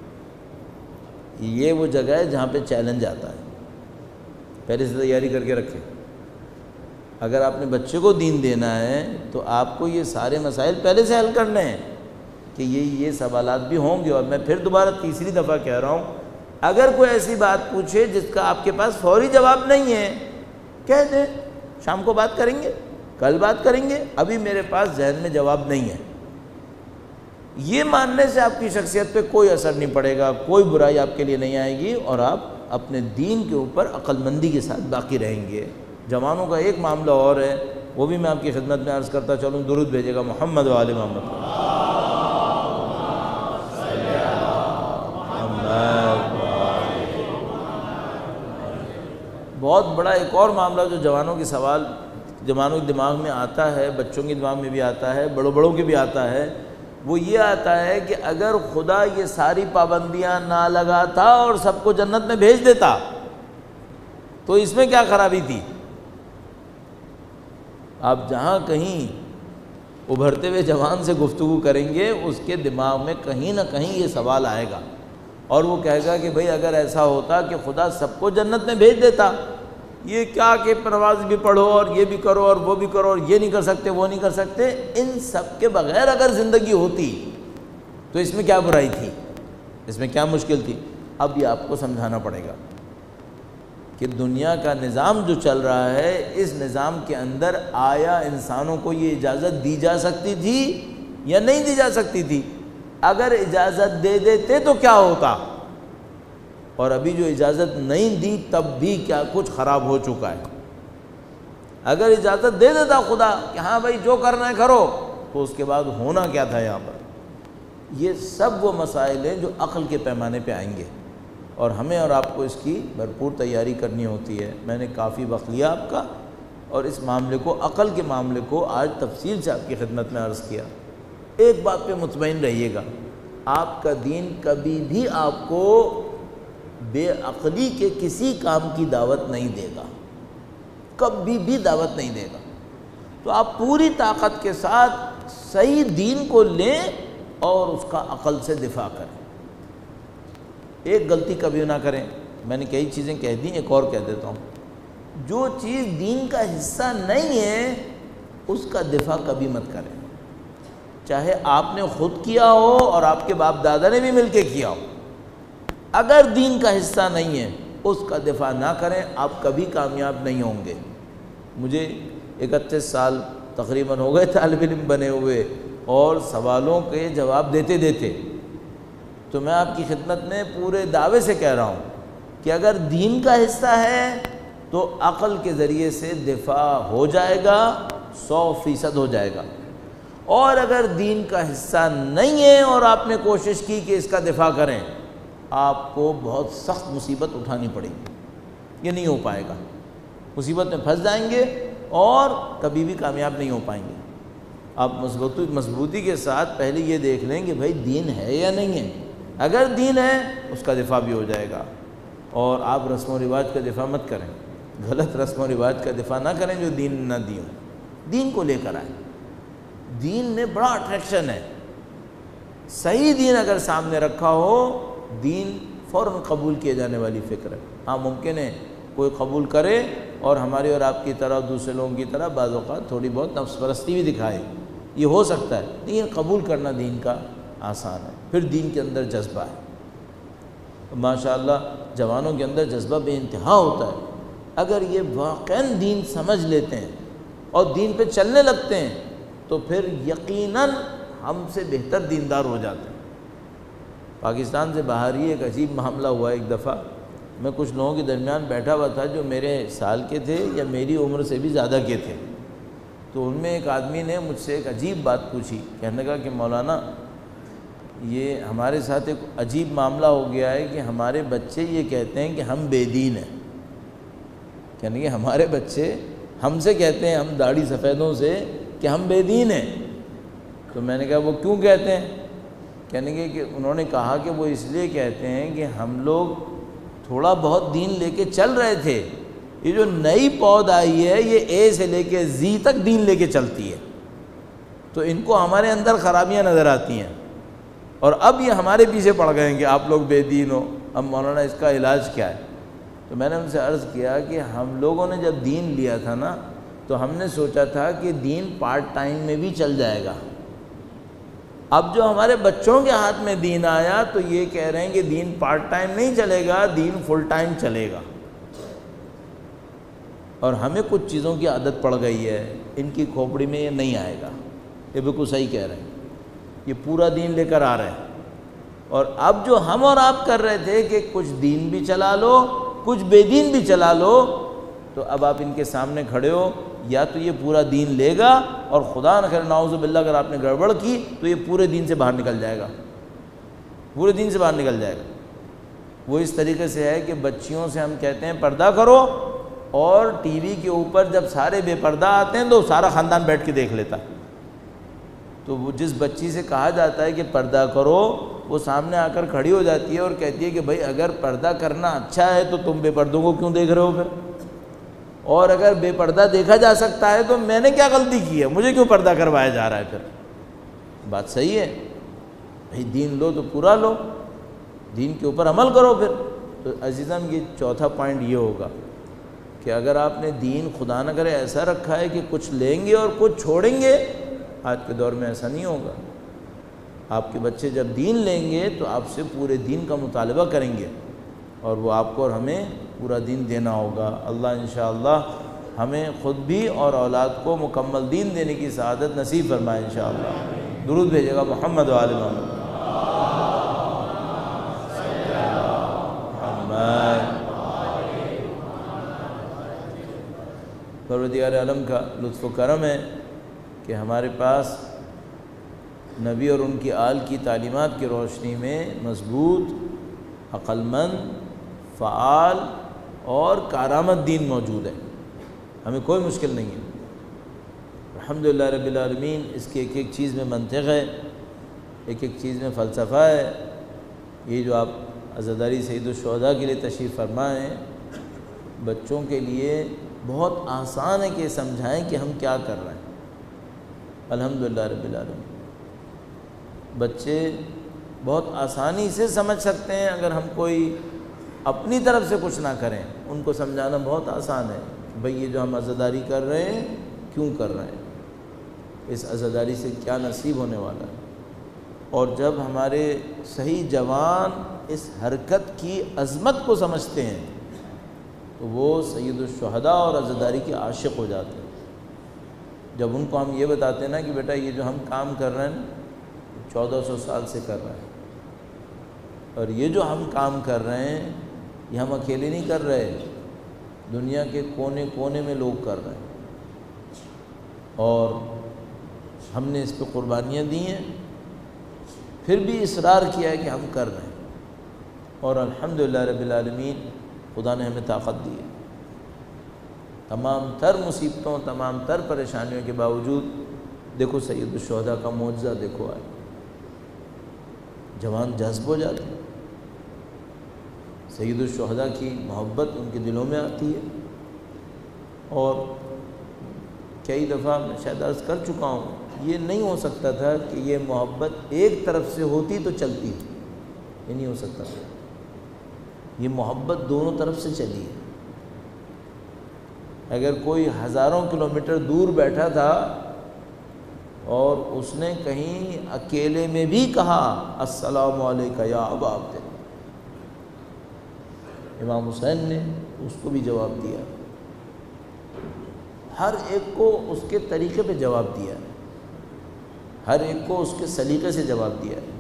یہ وہ جگہ ہے جہاں پہ چیلنج آتا ہے، پہلے سے تیاری کر کے رکھیں۔ اگر آپ نے بچے کو دین دینا ہے تو آپ کو یہ سارے مسائل پہلے سے حل کرنے ہیں کہ یہ یہ سوالات بھی ہوں گے۔ اور میں پھر دوبارہ تیسری دفعہ کہہ رہا ہوں، اگر کوئی ایسی بات پوچھے جس کا آپ کے پاس فوری جواب نہیں ہے، کہہ دیں شام کو بات کریں گے، کل بات کریں گے، ابھی میرے پاس ذہن میں جواب نہیں ہے۔ یہ ماننے سے آپ کی شخصیت پہ کوئی اثر نہیں پڑے گا، کوئی برائی آپ کے لیے نہیں آئے گی، اور آپ اپنے دین کے اوپر عقل مندی کے ساتھ باقی رہیں گے۔ جوانوں کا ایک معاملہ اور ہے، وہ بھی میں آپ کی خدمت میں عرض کرتا چلوں، درود بھیجے گا محمد و آل محمد۔ بہت بڑا ایک اور معاملہ جو جوانوں کے سوال جوانوں کے دماغ میں آتا ہے، بچوں کے دماغ میں بھی آتا ہے، بڑوں بڑوں کے بھی آتا ہے، وہ یہ آتا ہے کہ اگر خدا یہ ساری پابندیاں نہ لگاتا اور سب کو جنت میں بھیج دیتا تو اس میں کیا خرابی تھی؟ آپ جہاں کہیں ابھرتے ہوئے جوان سے گفتگو کریں گے اس کے دماغ میں کہیں نہ کہیں یہ سوال آئے گا، اور وہ کہے گا کہ بھئی اگر ایسا ہوتا کہ خدا سب کو جنت میں بھیج دیتا، یہ کیا کہ نماز بھی پڑھو اور یہ بھی کرو اور وہ بھی کرو اور یہ نہیں کر سکتے وہ نہیں کر سکتے، ان سب کے بغیر اگر زندگی ہوتی تو اس میں کیا برائی تھی، اس میں کیا مشکل تھی؟ اب یہ آپ کو سمجھانا پڑے گا کہ دنیا کا نظام جو چل رہا ہے، اس نظام کے اندر آیا انسانوں کو یہ اجازت دی جا سکتی تھی یا نہیں دی جا سکتی تھی؟ اگر اجازت دے دیتے تو کیا ہوتا، اور ابھی جو اجازت نہیں دی تب بھی کیا کچھ خراب ہو چکا ہے۔ اگر اجازت دے دیتا خدا کہ ہاں بھائی جو کرنا ہے کرو، تو اس کے بعد ہونا کیا تھا یہاں پر؟ یہ سب وہ مسائل ہیں جو عقل کے پیمانے پہ آئیں گے، اور ہمیں اور آپ کو اس کی بھرپور تیاری کرنی ہوتی ہے۔ میں نے کافی وقت لیا آپ کا، اور اس معاملے کو، عقل کے معاملے کو آج تفصیل سے آپ کی خدمت میں عرض کیا۔ ایک بات پہ مطمئن رہیے گا، آپ کا دین کبھی بھی آپ کو بے عقلی کے کسی کام کی دعوت نہیں دے گا، کبھی بھی دعوت نہیں دے گا۔ تو آپ پوری طاقت کے ساتھ صحیح دین کو لیں اور اس کا عقل سے دفاع کریں۔ ایک غلطی کبھی نہ کریں، میں نے کئی چیزیں کہہ دی، ایک اور کہہ دیتا ہوں، جو چیز دین کا حصہ نہیں ہے اس کا دفاع کبھی مت کریں، چاہے آپ نے خود کیا ہو اور آپ کے باپ دادا نے بھی مل کے کیا ہو، اگر دین کا حصہ نہیں ہے اس کا دفاع نہ کریں، آپ کبھی کامیاب نہیں ہوں گے۔ مجھے اکتیس سال تقریباً ہو گئے طالب علم بنے ہوئے، اور سوالوں کے جواب دیتے دیتے تو میں آپ کی خدمت میں پورے دعوے سے کہہ رہا ہوں کہ اگر دین کا حصہ ہے تو عقل کے ذریعے سے دفاع ہو جائے گا، سو فیصد ہو جائے گا، اور اگر دین کا حصہ نہیں ہے اور آپ نے کوشش کی کہ اس کا دفاع کریں، آپ کو بہت سخت مصیبت اٹھانی پڑے گی، یہ نہیں ہو پائے گا، مصیبت میں پھنس جائیں گے اور کبھی بھی کامیاب نہیں ہو پائیں گے۔ آپ مضبوطی مضبوطی کے ساتھ پہلے یہ دیکھ لیں کہ بھائی دین ہے یا نہیں ہے، اگر دین ہے اس کا دفاع بھی ہو جائے گا، اور آپ رسم و رواج کا دفاع مت کریں، غلط رسم و رواج کا دفاع نہ کریں جو دین نہ دی ہوں، دین کو لے کر آئیں۔ دین میں بڑا اٹریکشن ہے، صحیح دین اگر سامنے رکھا ہو دین فوراً قبول کیے جانے والی فکر ہے۔ ہاں ممکن ہے کوئی قبول کرے اور ہماری اور آپ کی طرح دوسرے لوگوں کی طرح بعض اوقات تھوڑی بہت نفس پرستی بھی دکھائے، یہ ہو سکتا ہے، لیکن قبول کرنا دین کا آسان ہے۔ پھر دین کے اندر جذبہ ہے، ماشاءاللہ جوانوں کے اندر جذبہ بے انتہا ہوتا ہے، اگر یہ واقعاً دین سمجھ لیتے ہیں اور دین پہ چلنے لگتے ہیں تو پھر یقیناً ہم سے بہتر دیندار ہو جاتے ہیں۔ پاکستان سے باہر ہی ایک عجیب معاملہ ہوا ایک دفعہ، میں کچھ لوگوں کے درمیان بیٹھا ہوا تھا جو میرے سال کے تھے یا میری عمر سے بھی زیادہ کے تھے، تو ان میں ایک آدمی نے مجھ سے ایک عجیب بات پوچھی، کہنے لگا کہ مولانا یہ ہمارے ساتھ ایک عجیب معاملہ ہو گیا ہے کہ ہمارے بچے یہ کہتے ہیں کہ ہم بے دین ہیں، یعنی کہ ہمارے بچے ہم سے کہتے ہیں، ہم داڑھی سفیدوں سے، کہ ہم بے دین ہیں۔ تو میں نے کہا وہ کیوں کہتے ہیں؟ کہنے کے کہ انہوں نے کہا کہ وہ اس لیے کہتے ہیں کہ ہم لوگ تھوڑا بہت دین لے کے چل رہے تھے، یہ جو نئی پود آئی ہے یہ اے سے لے کے زی تک دین لے کے چلتی ہے، تو ان کو ہمارے اندر خرابیاں نظر آتی ہیں، اور اب یہ ہمارے پیچھے پڑ گئے ہیں کہ آپ لوگ بے دین ہو، اب مولانا اس کا علاج کیا ہے؟ تو میں نے ان سے عرض کیا کہ ہم لوگوں نے جب دین لیا تھا نا تو ہم نے سوچا تھا کہ دین پارٹ ٹائم میں بھی چل جائے گا، اب جو ہمارے بچوں کے ہاتھ میں دین آیا تو یہ کہہ رہے ہیں کہ دین پارٹ ٹائم نہیں چلے گا، دین فل ٹائم چلے گا، اور ہمیں کچھ چیزوں کی عادت پڑ گئی ہے، ان کی کھوپڑی میں یہ نہیں آئے گا۔ یہ بالکل صحیح کہہ رہے ہیں، یہ پورا دین لے کر آ رہے ہیں، اور اب جو ہم اور آپ کر رہے تھے کہ کچھ دین بھی چلا لو کچھ بے دین بھی چلا لو، تو اب آپ ان کے سامنے کھڑے ہو، یا تو یہ پورا دین لے گا، اور خدا نہ کرے نعوذ باللہ اگر آپ نے گڑبڑ کی تو یہ پورے دین سے باہر نکل جائے گا، پورے دین سے باہر نکل جائے گا۔ وہ اس طریقے سے ہے کہ بچیوں سے ہم کہتے ہیں پردہ کرو، اور ٹی وی کے اوپر جب سارے بے پردہ آتے ہیں تو سارا خاندان بیٹھ کے دیکھ لیتا ہے، تو وہ جس بچی سے کہا جاتا ہے کہ پردہ کرو، وہ سامنے آ کر کھڑی ہو جاتی ہے اور کہتی ہے کہ بھائی اگر پردہ کرنا اچھا ہے تو تم بے پردوں کو کیوں دیکھ رہے ہو پھر، اور اگر بے پردہ دیکھا جا سکتا ہے تو میں نے کیا غلطی کی ہے، مجھے کیوں پردہ کروایا جا رہا ہے؟ پھر بات صحیح ہے بھائی، دین لو تو پورا لو، دین کے اوپر عمل کرو پھر۔ تو عزیزان یہ چوتھا پوائنٹ یہ ہوگا کہ اگر آپ نے دین خدا نہ کرے ایسا رکھا ہے کہ کچھ لیں گے اور کچھ چھوڑیں گے، آج کے دور میں ایسا نہیں ہوگا۔ آپ کے بچے جب دین لیں گے تو آپ سے پورے دین کا مطالبہ کریں گے، اور وہ آپ کو اور ہمیں پورا دین دینا ہوگا۔ اللہ انشاءاللہ ہمیں خود بھی اور اولاد کو مکمل دین دینے کی سعادت نصیب فرمائے انشاءاللہ۔ درود بھیجے گا محمد و آل محمد۔ پروردگار عالم کا لطف و کرم ہے کہ ہمارے پاس نبی اور ان کی آل کی تعلیمات کی روشنی میں مضبوط، عقل مند، فعال اور کارآمد دین موجود ہے، ہمیں کوئی مشکل نہیں ہے الحمدللہ رب العالمین۔ اس کی ایک ایک چیز میں منطق ہے، ایک ایک چیز میں فلسفہ ہے۔ یہ جو آپ عزاداری سید الشہداء کے لیے تشریف فرمائے ہیں، بچوں کے لیے بہت آسان ہے کہ سمجھائیں کہ ہم کیا کر رہے ہیں، الحمدللہ رب العالمین۔ بچے بہت آسانی سے سمجھ سکتے ہیں، اگر ہم کوئی اپنی طرف سے کچھ نہ کریں، ان کو سمجھانا بہت آسان ہے کہ بھئی یہ جو ہم عزاداری کر رہے ہیں کیوں کر رہے ہیں، اس عزاداری سے کیا نصیب ہونے والا ہے۔ اور جب ہمارے صحیح جوان اس حرکت کی عظمت کو سمجھتے ہیں تو وہ سید الشہداء اور عزاداری کے عاشق ہو جاتے ہیں۔ جب ان کو ہم یہ بتاتے ہیں نا کہ بیٹا یہ جو ہم کام کر رہے ہیں چودہ سو سال سے کر رہے ہیں، اور یہ جو ہم کام کر رہے ہیں یہ ہم اکیلے نہیں کر رہے، دنیا کے کونے کونے میں لوگ کر رہے ہیں، اور ہم نے اس پہ قربانیاں دی ہیں، پھر بھی اصرار کیا ہے کہ ہم کر رہے ہیں، اور الحمدللہ رب العالمین خدا نے ہمیں طاقت دی ہے۔ تمام تر مصیبتوں، تمام تر پریشانیوں کے باوجود دیکھو سید الشہداء کا معجزہ دیکھو آئے، جوان جذب ہو جاتے ہیں، سید الشہداء کی محبت ان کے دلوں میں آتی ہے۔ اور کئی دفعہ میں شاید عرض کر چکا ہوں، یہ نہیں ہو سکتا تھا کہ یہ محبت ایک طرف سے ہوتی تو چلتی، یہ نہیں ہو سکتا تھا، یہ محبت دونوں طرف سے چلی ہے۔ اگر کوئی ہزاروں کلومیٹر دور بیٹھا تھا اور اس نے کہیں اکیلے میں بھی کہا السلام علیکہ یا ابا عبداللہ، امام حسین نے اس کو بھی جواب دیا۔ ہر ایک کو اس کے طریقے پہ جواب دیا ہے، ہر ایک کو اس کے سلیقے سے جواب دیا ہے۔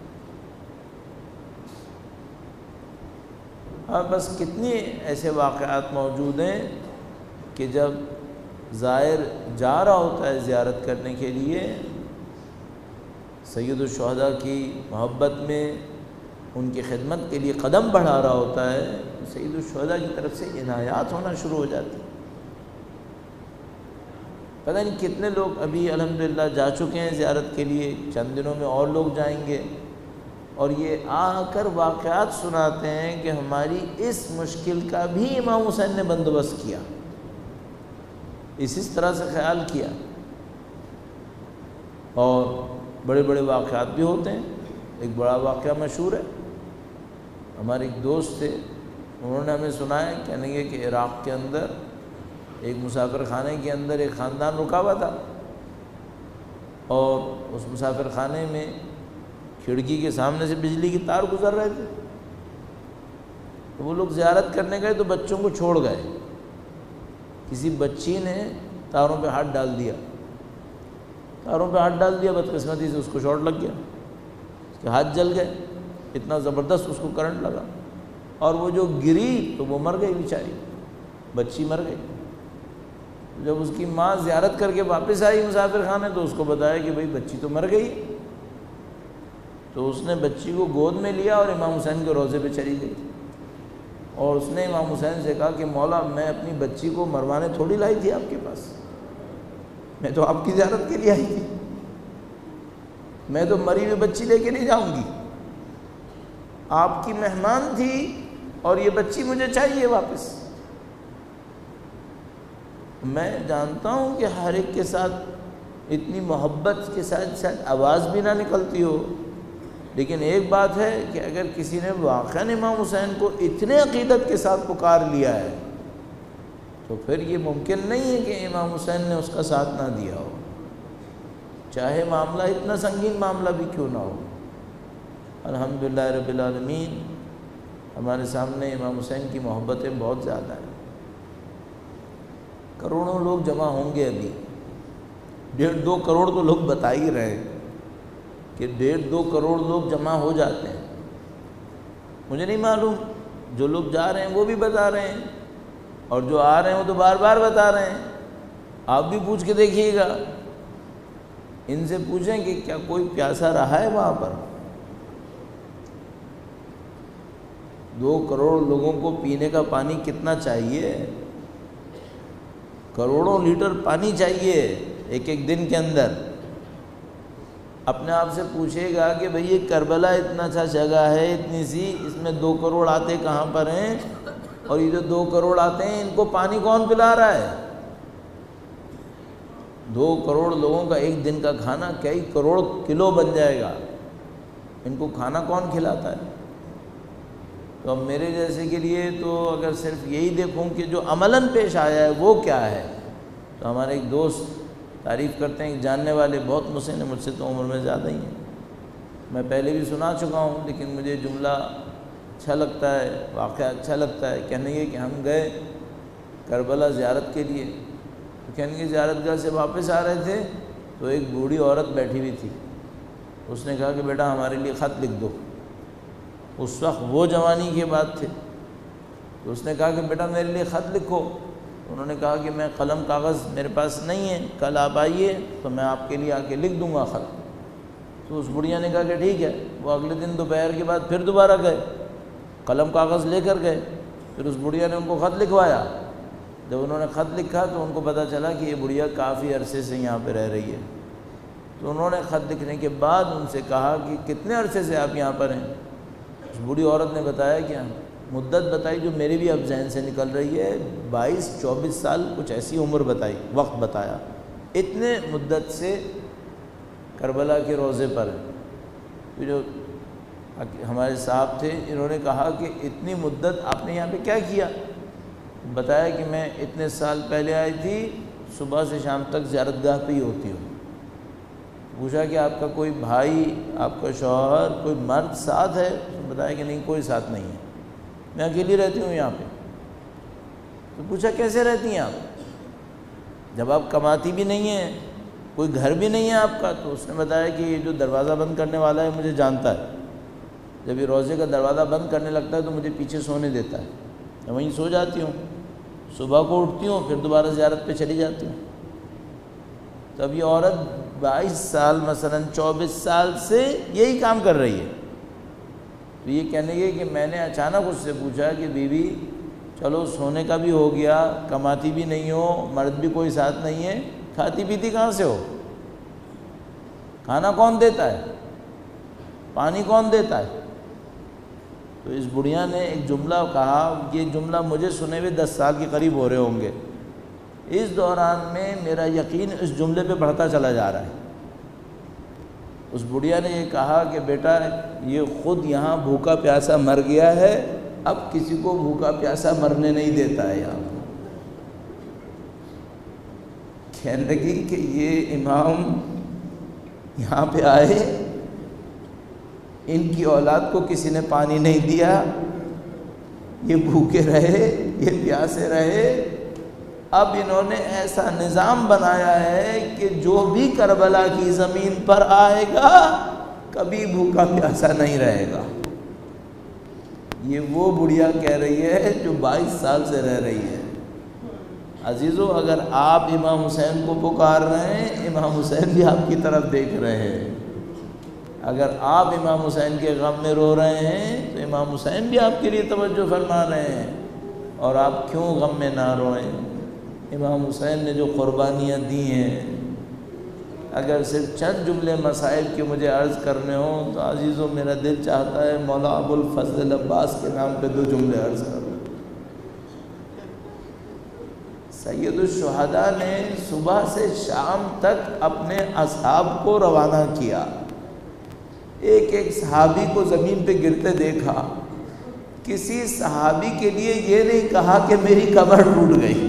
ہاں بس کتنے ایسے واقعات موجود ہیں کہ جب زائر جا رہا ہوتا ہے زیارت کرنے کے لیے، سید الشہداء کی محبت میں ان کی خدمت کے لیے قدم بڑھا رہا ہوتا ہے، سید الشہداء کی طرف سے عنایات ہونا شروع ہو جاتی ہیں۔ پتہ نہیں کتنے لوگ ابھی الحمدللہ جا چکے ہیں زیارت کے لیے، چند دنوں میں اور لوگ جائیں گے، اور یہ آ کر واقعات سناتے ہیں کہ ہماری اس مشکل کا بھی امام حسین نے بندوبست کیا، اس اس طرح سے خیال کیا۔ اور بڑے بڑے واقعات بھی ہوتے ہیں۔ ایک بڑا واقعہ مشہور ہے، ہمارے ایک دوست تھے، انہوں نے ہمیں سنایا، کہنے لگے کہ عراق کے اندر ایک مسافر خانے کے اندر ایک خاندان رکا ہوا تھا، اور اس مسافر خانے میں کھڑکی کے سامنے سے بجلی کی تار گزر رہے تھے، تو وہ لوگ زیارت کرنے گئے تو بچوں کو چھوڑ گئے، کسی بچی نے تاروں پہ ہاتھ ڈال دیا، تاروں پہ ہاتھ ڈال دیا، بدقسمتی سے اس کو شارٹ لگ گیا، اس کے ہاتھ جل گئے، اتنا زبردست اس کو کرنٹ لگا، اور وہ جو گری تو وہ مر گئی بیچاری، بچی مر گئی۔ جب اس کی ماں زیارت کر کے واپس آئی مسافر خانے تو اس کو بتایا کہ بھئی بچی تو مر گئی، تو اس نے بچی کو گود میں لیا اور امام حسین کے روضے پہ چلی گئی، اور اس نے امام حسین سے کہا کہ مولا میں اپنی بچی کو مروانے تھوڑی لائی تھی آپ کے پاس، میں تو آپ کی زیارت کے لیے آئی تھی، میں تو مری ہوئی بچی لے کے نہیں جاؤں گی، آپ کی مہمان تھی اور یہ بچی مجھے چاہیے واپس۔ میں جانتا ہوں کہ ہر ایک کے ساتھ اتنی محبت کے ساتھ ساتھ آواز بھی نہ نکلتی ہو، لیکن ایک بات ہے کہ اگر کسی نے واقعاً امام حسین کو اتنے عقیدت کے ساتھ پکار لیا ہے تو پھر یہ ممکن نہیں ہے کہ امام حسین نے اس کا ساتھ نہ دیا ہو، چاہے معاملہ اتنا سنگین معاملہ بھی کیوں نہ ہو۔ الحمدللہ رب العالمین، ہمارے سامنے امام حسین کی محبتیں بہت زیادہ ہیں، کروڑوں لوگ جمع ہوں گے، ابھی ڈیڑھ دو کروڑ تو لوگ بتا ہی رہے ہیں کہ ڈیڑھ دو کروڑ لوگ جمع ہو جاتے ہیں، مجھے نہیں معلوم، جو لوگ جا رہے ہیں وہ بھی بتا رہے ہیں، اور جو آ رہے ہیں وہ تو بار بار بتا رہے ہیں۔ آپ بھی پوچھ کے دیکھیے گا، ان سے پوچھیں کہ کیا کوئی پیاسا رہا ہے وہاں پر؟ دو کروڑ لوگوں کو پینے کا پانی کتنا چاہیے؟ کروڑوں لیٹر پانی چاہیے ایک ایک دن کے اندر۔ اپنے آپ سے پوچھے گا کہ بھئی یہ کربلا اتنا اچھا جگہ ہے، اتنی سی، اس میں دو کروڑ آتے کہاں پر ہیں؟ اور یہ جو دو کروڑ آتے ہیں ان کو پانی کون پلا رہا ہے؟ دو کروڑ لوگوں کا ایک دن کا کھانا کئی کروڑ کلو بن جائے گا، ان کو کھانا کون کھلاتا ہے؟ تو اب میرے جیسے کے لیے تو اگر صرف یہی دیکھوں کہ جو عملاً پیش آیا ہے وہ کیا ہے، تو ہمارے ایک دوست تعریف کرتے ہیں، ایک جاننے والے بہت مسن ہیں، مجھ سے تو عمر میں زیادہ ہی ہیں، میں پہلے بھی سنا چکا ہوں لیکن مجھے جملہ اچھا لگتا ہے، واقعہ اچھا لگتا ہے۔ کہنے گے کہ ہم گئے کربلا زیارت کے لیے، تو کہنے گے زیارت گاہ سے واپس آ رہے تھے تو ایک بوڑھی عورت بیٹھی ہوئی تھی، اس نے کہا کہ بیٹا ہمارے لیے خط لکھ دو۔ اس وقت وہ جوانی کے بعد تھے، تو اس نے کہا کہ بیٹا میرے لیے خط لکھو۔ انہوں نے کہا کہ میں قلم کاغذ میرے پاس نہیں ہے، کل آپ آئیے تو میں آپ کے لیے آ کے لکھ دوں گا خط۔ تو اس بڑھیا نے کہا کہ ٹھیک ہے۔ وہ اگلے دن دوپہر کے بعد پھر دوبارہ گئے، قلم کاغذ لے کر گئے، پھر اس بڑھیا نے ان کو خط لکھوایا۔ جب انہوں نے خط لکھا تو ان کو پتہ چلا کہ یہ بڑھیا کافی عرصے سے یہاں پہ رہ رہی ہے، تو انہوں نے خط لکھنے کے بعد ان سے کہا کہ کتنے عرصے سے آپ یہاں پر ہیں؟ اس بوڑھی عورت نے بتایا کہ مدت بتائی جو میری بھی اب ذہن سے نکل رہی ہے، بائیس چوبیس سال کچھ ایسی عمر بتائی، وقت بتایا، اتنے مدت سے کربلا کے روضے پر ہیں۔ جو ہمارے صاحب تھے انہوں نے کہا کہ اتنی مدت آپ نے یہاں پہ کیا کیا؟ بتایا کہ میں اتنے سال پہلے آئی تھی، صبح سے شام تک زیارت گاہ پہ ہی ہوتی ہوں۔ پوچھا کہ آپ کا کوئی بھائی، آپ کا شوہر، کوئی مرد ساتھ ہے؟ بتایا کہ نہیں کوئی ساتھ نہیں ہے، میں اکیلی رہتی ہوں یہاں پہ۔ تو پوچھا کیسے رہتی ہیں آپ؟ جب آپ کماتی بھی نہیں ہیں، کوئی گھر بھی نہیں ہے آپ کا، تو اس نے بتایا کہ یہ جو دروازہ بند کرنے والا ہے مجھے جانتا ہے، جب یہ روزے کا دروازہ بند کرنے لگتا ہے تو مجھے پیچھے سونے دیتا ہے، میں وہیں سو جاتی ہوں، صبح کو اٹھتی ہوں پھر دوبارہ زیارت پہ چلی جاتی ہوں۔ تب یہ عورت بائیس سال مثلاً چوبیس سال سے یہی کام کر رہی ہے، تو یہ کہنے گے کہ میں نے اچانک اس سے پوچھا کہ بیوی چلو سونے کا بھی ہو گیا، کماتی بھی نہیں ہو، مرد بھی کوئی ساتھ نہیں ہے، کھاتی پیتی کہاں سے ہو؟ کھانا کون دیتا ہے؟ پانی کون دیتا ہے؟ تو اس بڑھیا نے ایک جملہ کہا، یہ جملہ مجھے سنے ہوئے دس سال کے قریب ہو رہے ہوں گے، اس دوران میں میرا یقین اس جملے پہ بڑھتا چلا جا رہا ہے۔ اس بڑھیا نے یہ کہا کہ بیٹا یہ خود یہاں بھوکا پیاسا مر گیا ہے، اب کسی کو بھوکا پیاسا مرنے نہیں دیتا ہے یہاں۔ کہنے لگی کہ یہ امام یہاں پہ آئے، ان کی اولاد کو کسی نے پانی نہیں دیا، یہ بھوکے رہے، یہ پیاسے رہے، اب انہوں نے ایسا نظام بنایا ہے کہ جو بھی کربلا کی زمین پر آئے گا کبھی بھوکا پیاسا نہیں رہے گا۔ یہ وہ بڑھیا کہہ رہی ہے جو بائیس سال سے رہ رہی ہے۔ عزیزو، اگر آپ امام حسین کو پکار رہے ہیں، امام حسین بھی آپ کی طرف دیکھ رہے ہیں۔ اگر آپ امام حسین کے غم میں رو رہے ہیں تو امام حسین بھی آپ کے لیے توجہ فرما رہے ہیں، اور آپ کیوں غم میں نہ روئیں؟ امام حسین نے جو قربانیاں دی ہیں، اگر صرف چند جملے مسائل کے مجھے عرض کرنے ہوں تو عزیزو میرا دل چاہتا ہے مولا ابو الفضل عباس کے نام پہ دو جملے عرض کروں۔ سید الشہداء نے صبح سے شام تک اپنے اصحاب کو روانہ کیا، ایک ایک صحابی کو زمین پہ گرتے دیکھا، کسی صحابی کے لیے یہ نہیں کہا کہ میری کمر ٹوٹ گئی،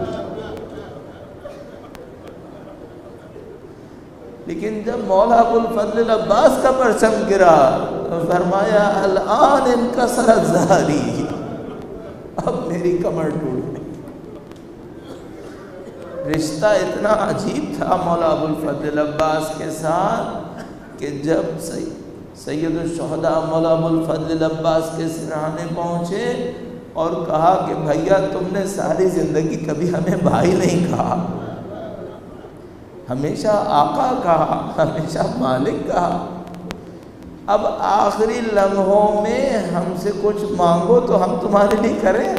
لیکن جب مولا ابو الفضل عباس کا پرچم گرا تو فرمایا الآن انکسرت ظہری، اب میری کمر ٹوٹ گئی۔ رشتہ اتنا عجیب تھا مولا ابو الفضل عباس کے ساتھ کہ جب سید الشہداء مولا ابو الفضل عباس کے سرہانے پہنچے اور کہا کہ بھیا تم نے ساری زندگی کبھی ہمیں بھائی نہیں کہا، ہمیشہ آقا کہا، ہمیشہ مالک کہا، اب آخری لمحوں میں ہم سے کچھ مانگو تو ہم تمہارے لیے کریں۔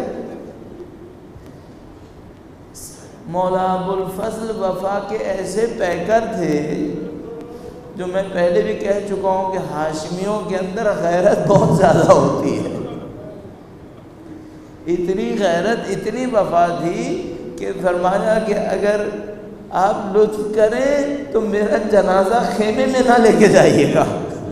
مولا ابو الفضل وفا کے ایسے پیکر تھے جو میں پہلے بھی کہہ چکا ہوں کہ ہاشمیوں کے اندر غیرت بہت زیادہ ہوتی ہے، اتنی غیرت اتنی وفا تھی کہ فرمایا کہ اگر آپ لطف کریں تو میرا جنازہ خیمے میں نہ لے کے جائیے گا،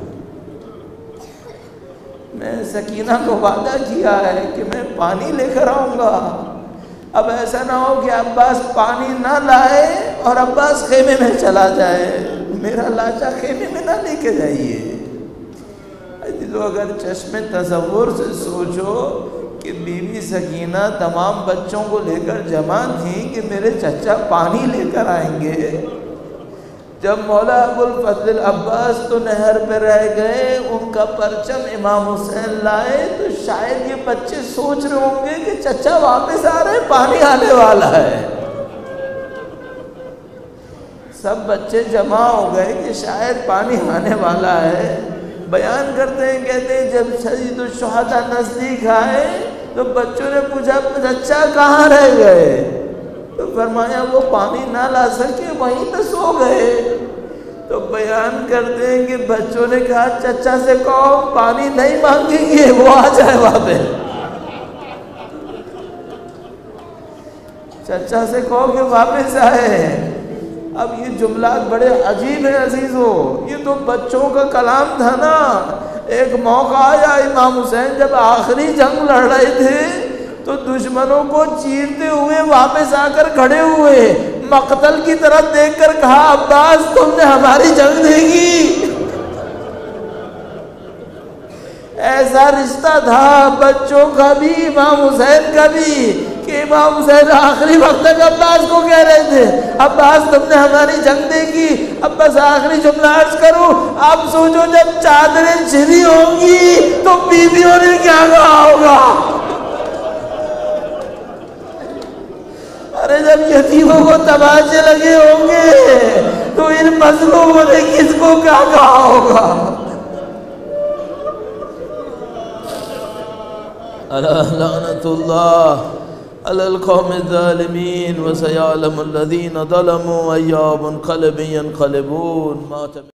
میں سکینہ کو وعدہ کیا ہے کہ میں پانی لے کر آؤں گا، اب ایسا نہ ہو کہ عباس پانی نہ لائے اور عباس خیمے میں چلا جائے، میرا لاشا خیمے میں نہ لے کے جائیے۔ عزیزو، اگر چشم تصور سے سوچو کہ بی بی سکینہ تمام بچوں کو لے کر جمع تھیں کہ میرے چچا پانی لے کر آئیں گے، جب مولا ابو الفضل عباس تو نہر پہ رہ گئے، ان کا پرچم امام حسین لائے، تو شاید یہ بچے سوچ رہے ہوں گے کہ چچا واپس آ رہے، پانی آنے والا ہے۔ سب بچے جمع ہو گئے کہ شاید پانی آنے والا ہے۔ بیان کرتے ہیں، کہتے ہیں جب سید الشہداء نزدیک آئے تو بچوں نے پوچھا چچا کہاں رہ گئے؟ تو فرمایا وہ پانی نہ لا سکے، وہیں پہ سو گئے۔ تو بیان کرتے ہیں کہ بچوں نے کہا چچا سے کہو پانی نہیں مانگیں گے، وہ آ جائے وہاں پہ، چچا سے کہو کہ واپس آئے۔ اب یہ جملات بڑے عجیب ہیں عزیزو، یہ تو بچوں کا کلام تھا نا۔ ایک موقع آیا امام حسین جب آخری جنگ لڑ رہے تھے تو دشمنوں کو چیرتے ہوئے واپس آ کر کھڑے ہوئے، مقتل کی طرف دیکھ کر کہا عباس تم نے ہماری جنگ دیکھی؟ ایسا رشتہ تھا بچوں کا بھی امام حسین کا بھی کہ امام حسین آخری وقت تک عباس کو کہہ رہے تھے عباس تم نے ہماری جنگ دیکھی، اب بس آخری جملہ عرض کروں، آپ سوچو جب چادریں چھری ہوں گی تو بیویوں نے کیا کہا ہوگا؟ ارے جب یتیموں کو تماشے لگے ہوں گے تو ان مظلوموں نے کس کو کیا کہا ہوگا؟ لعنت اللہ علی القوم الظالمین وسیعلم الذین ظلموا أی منقلب ینقلبون.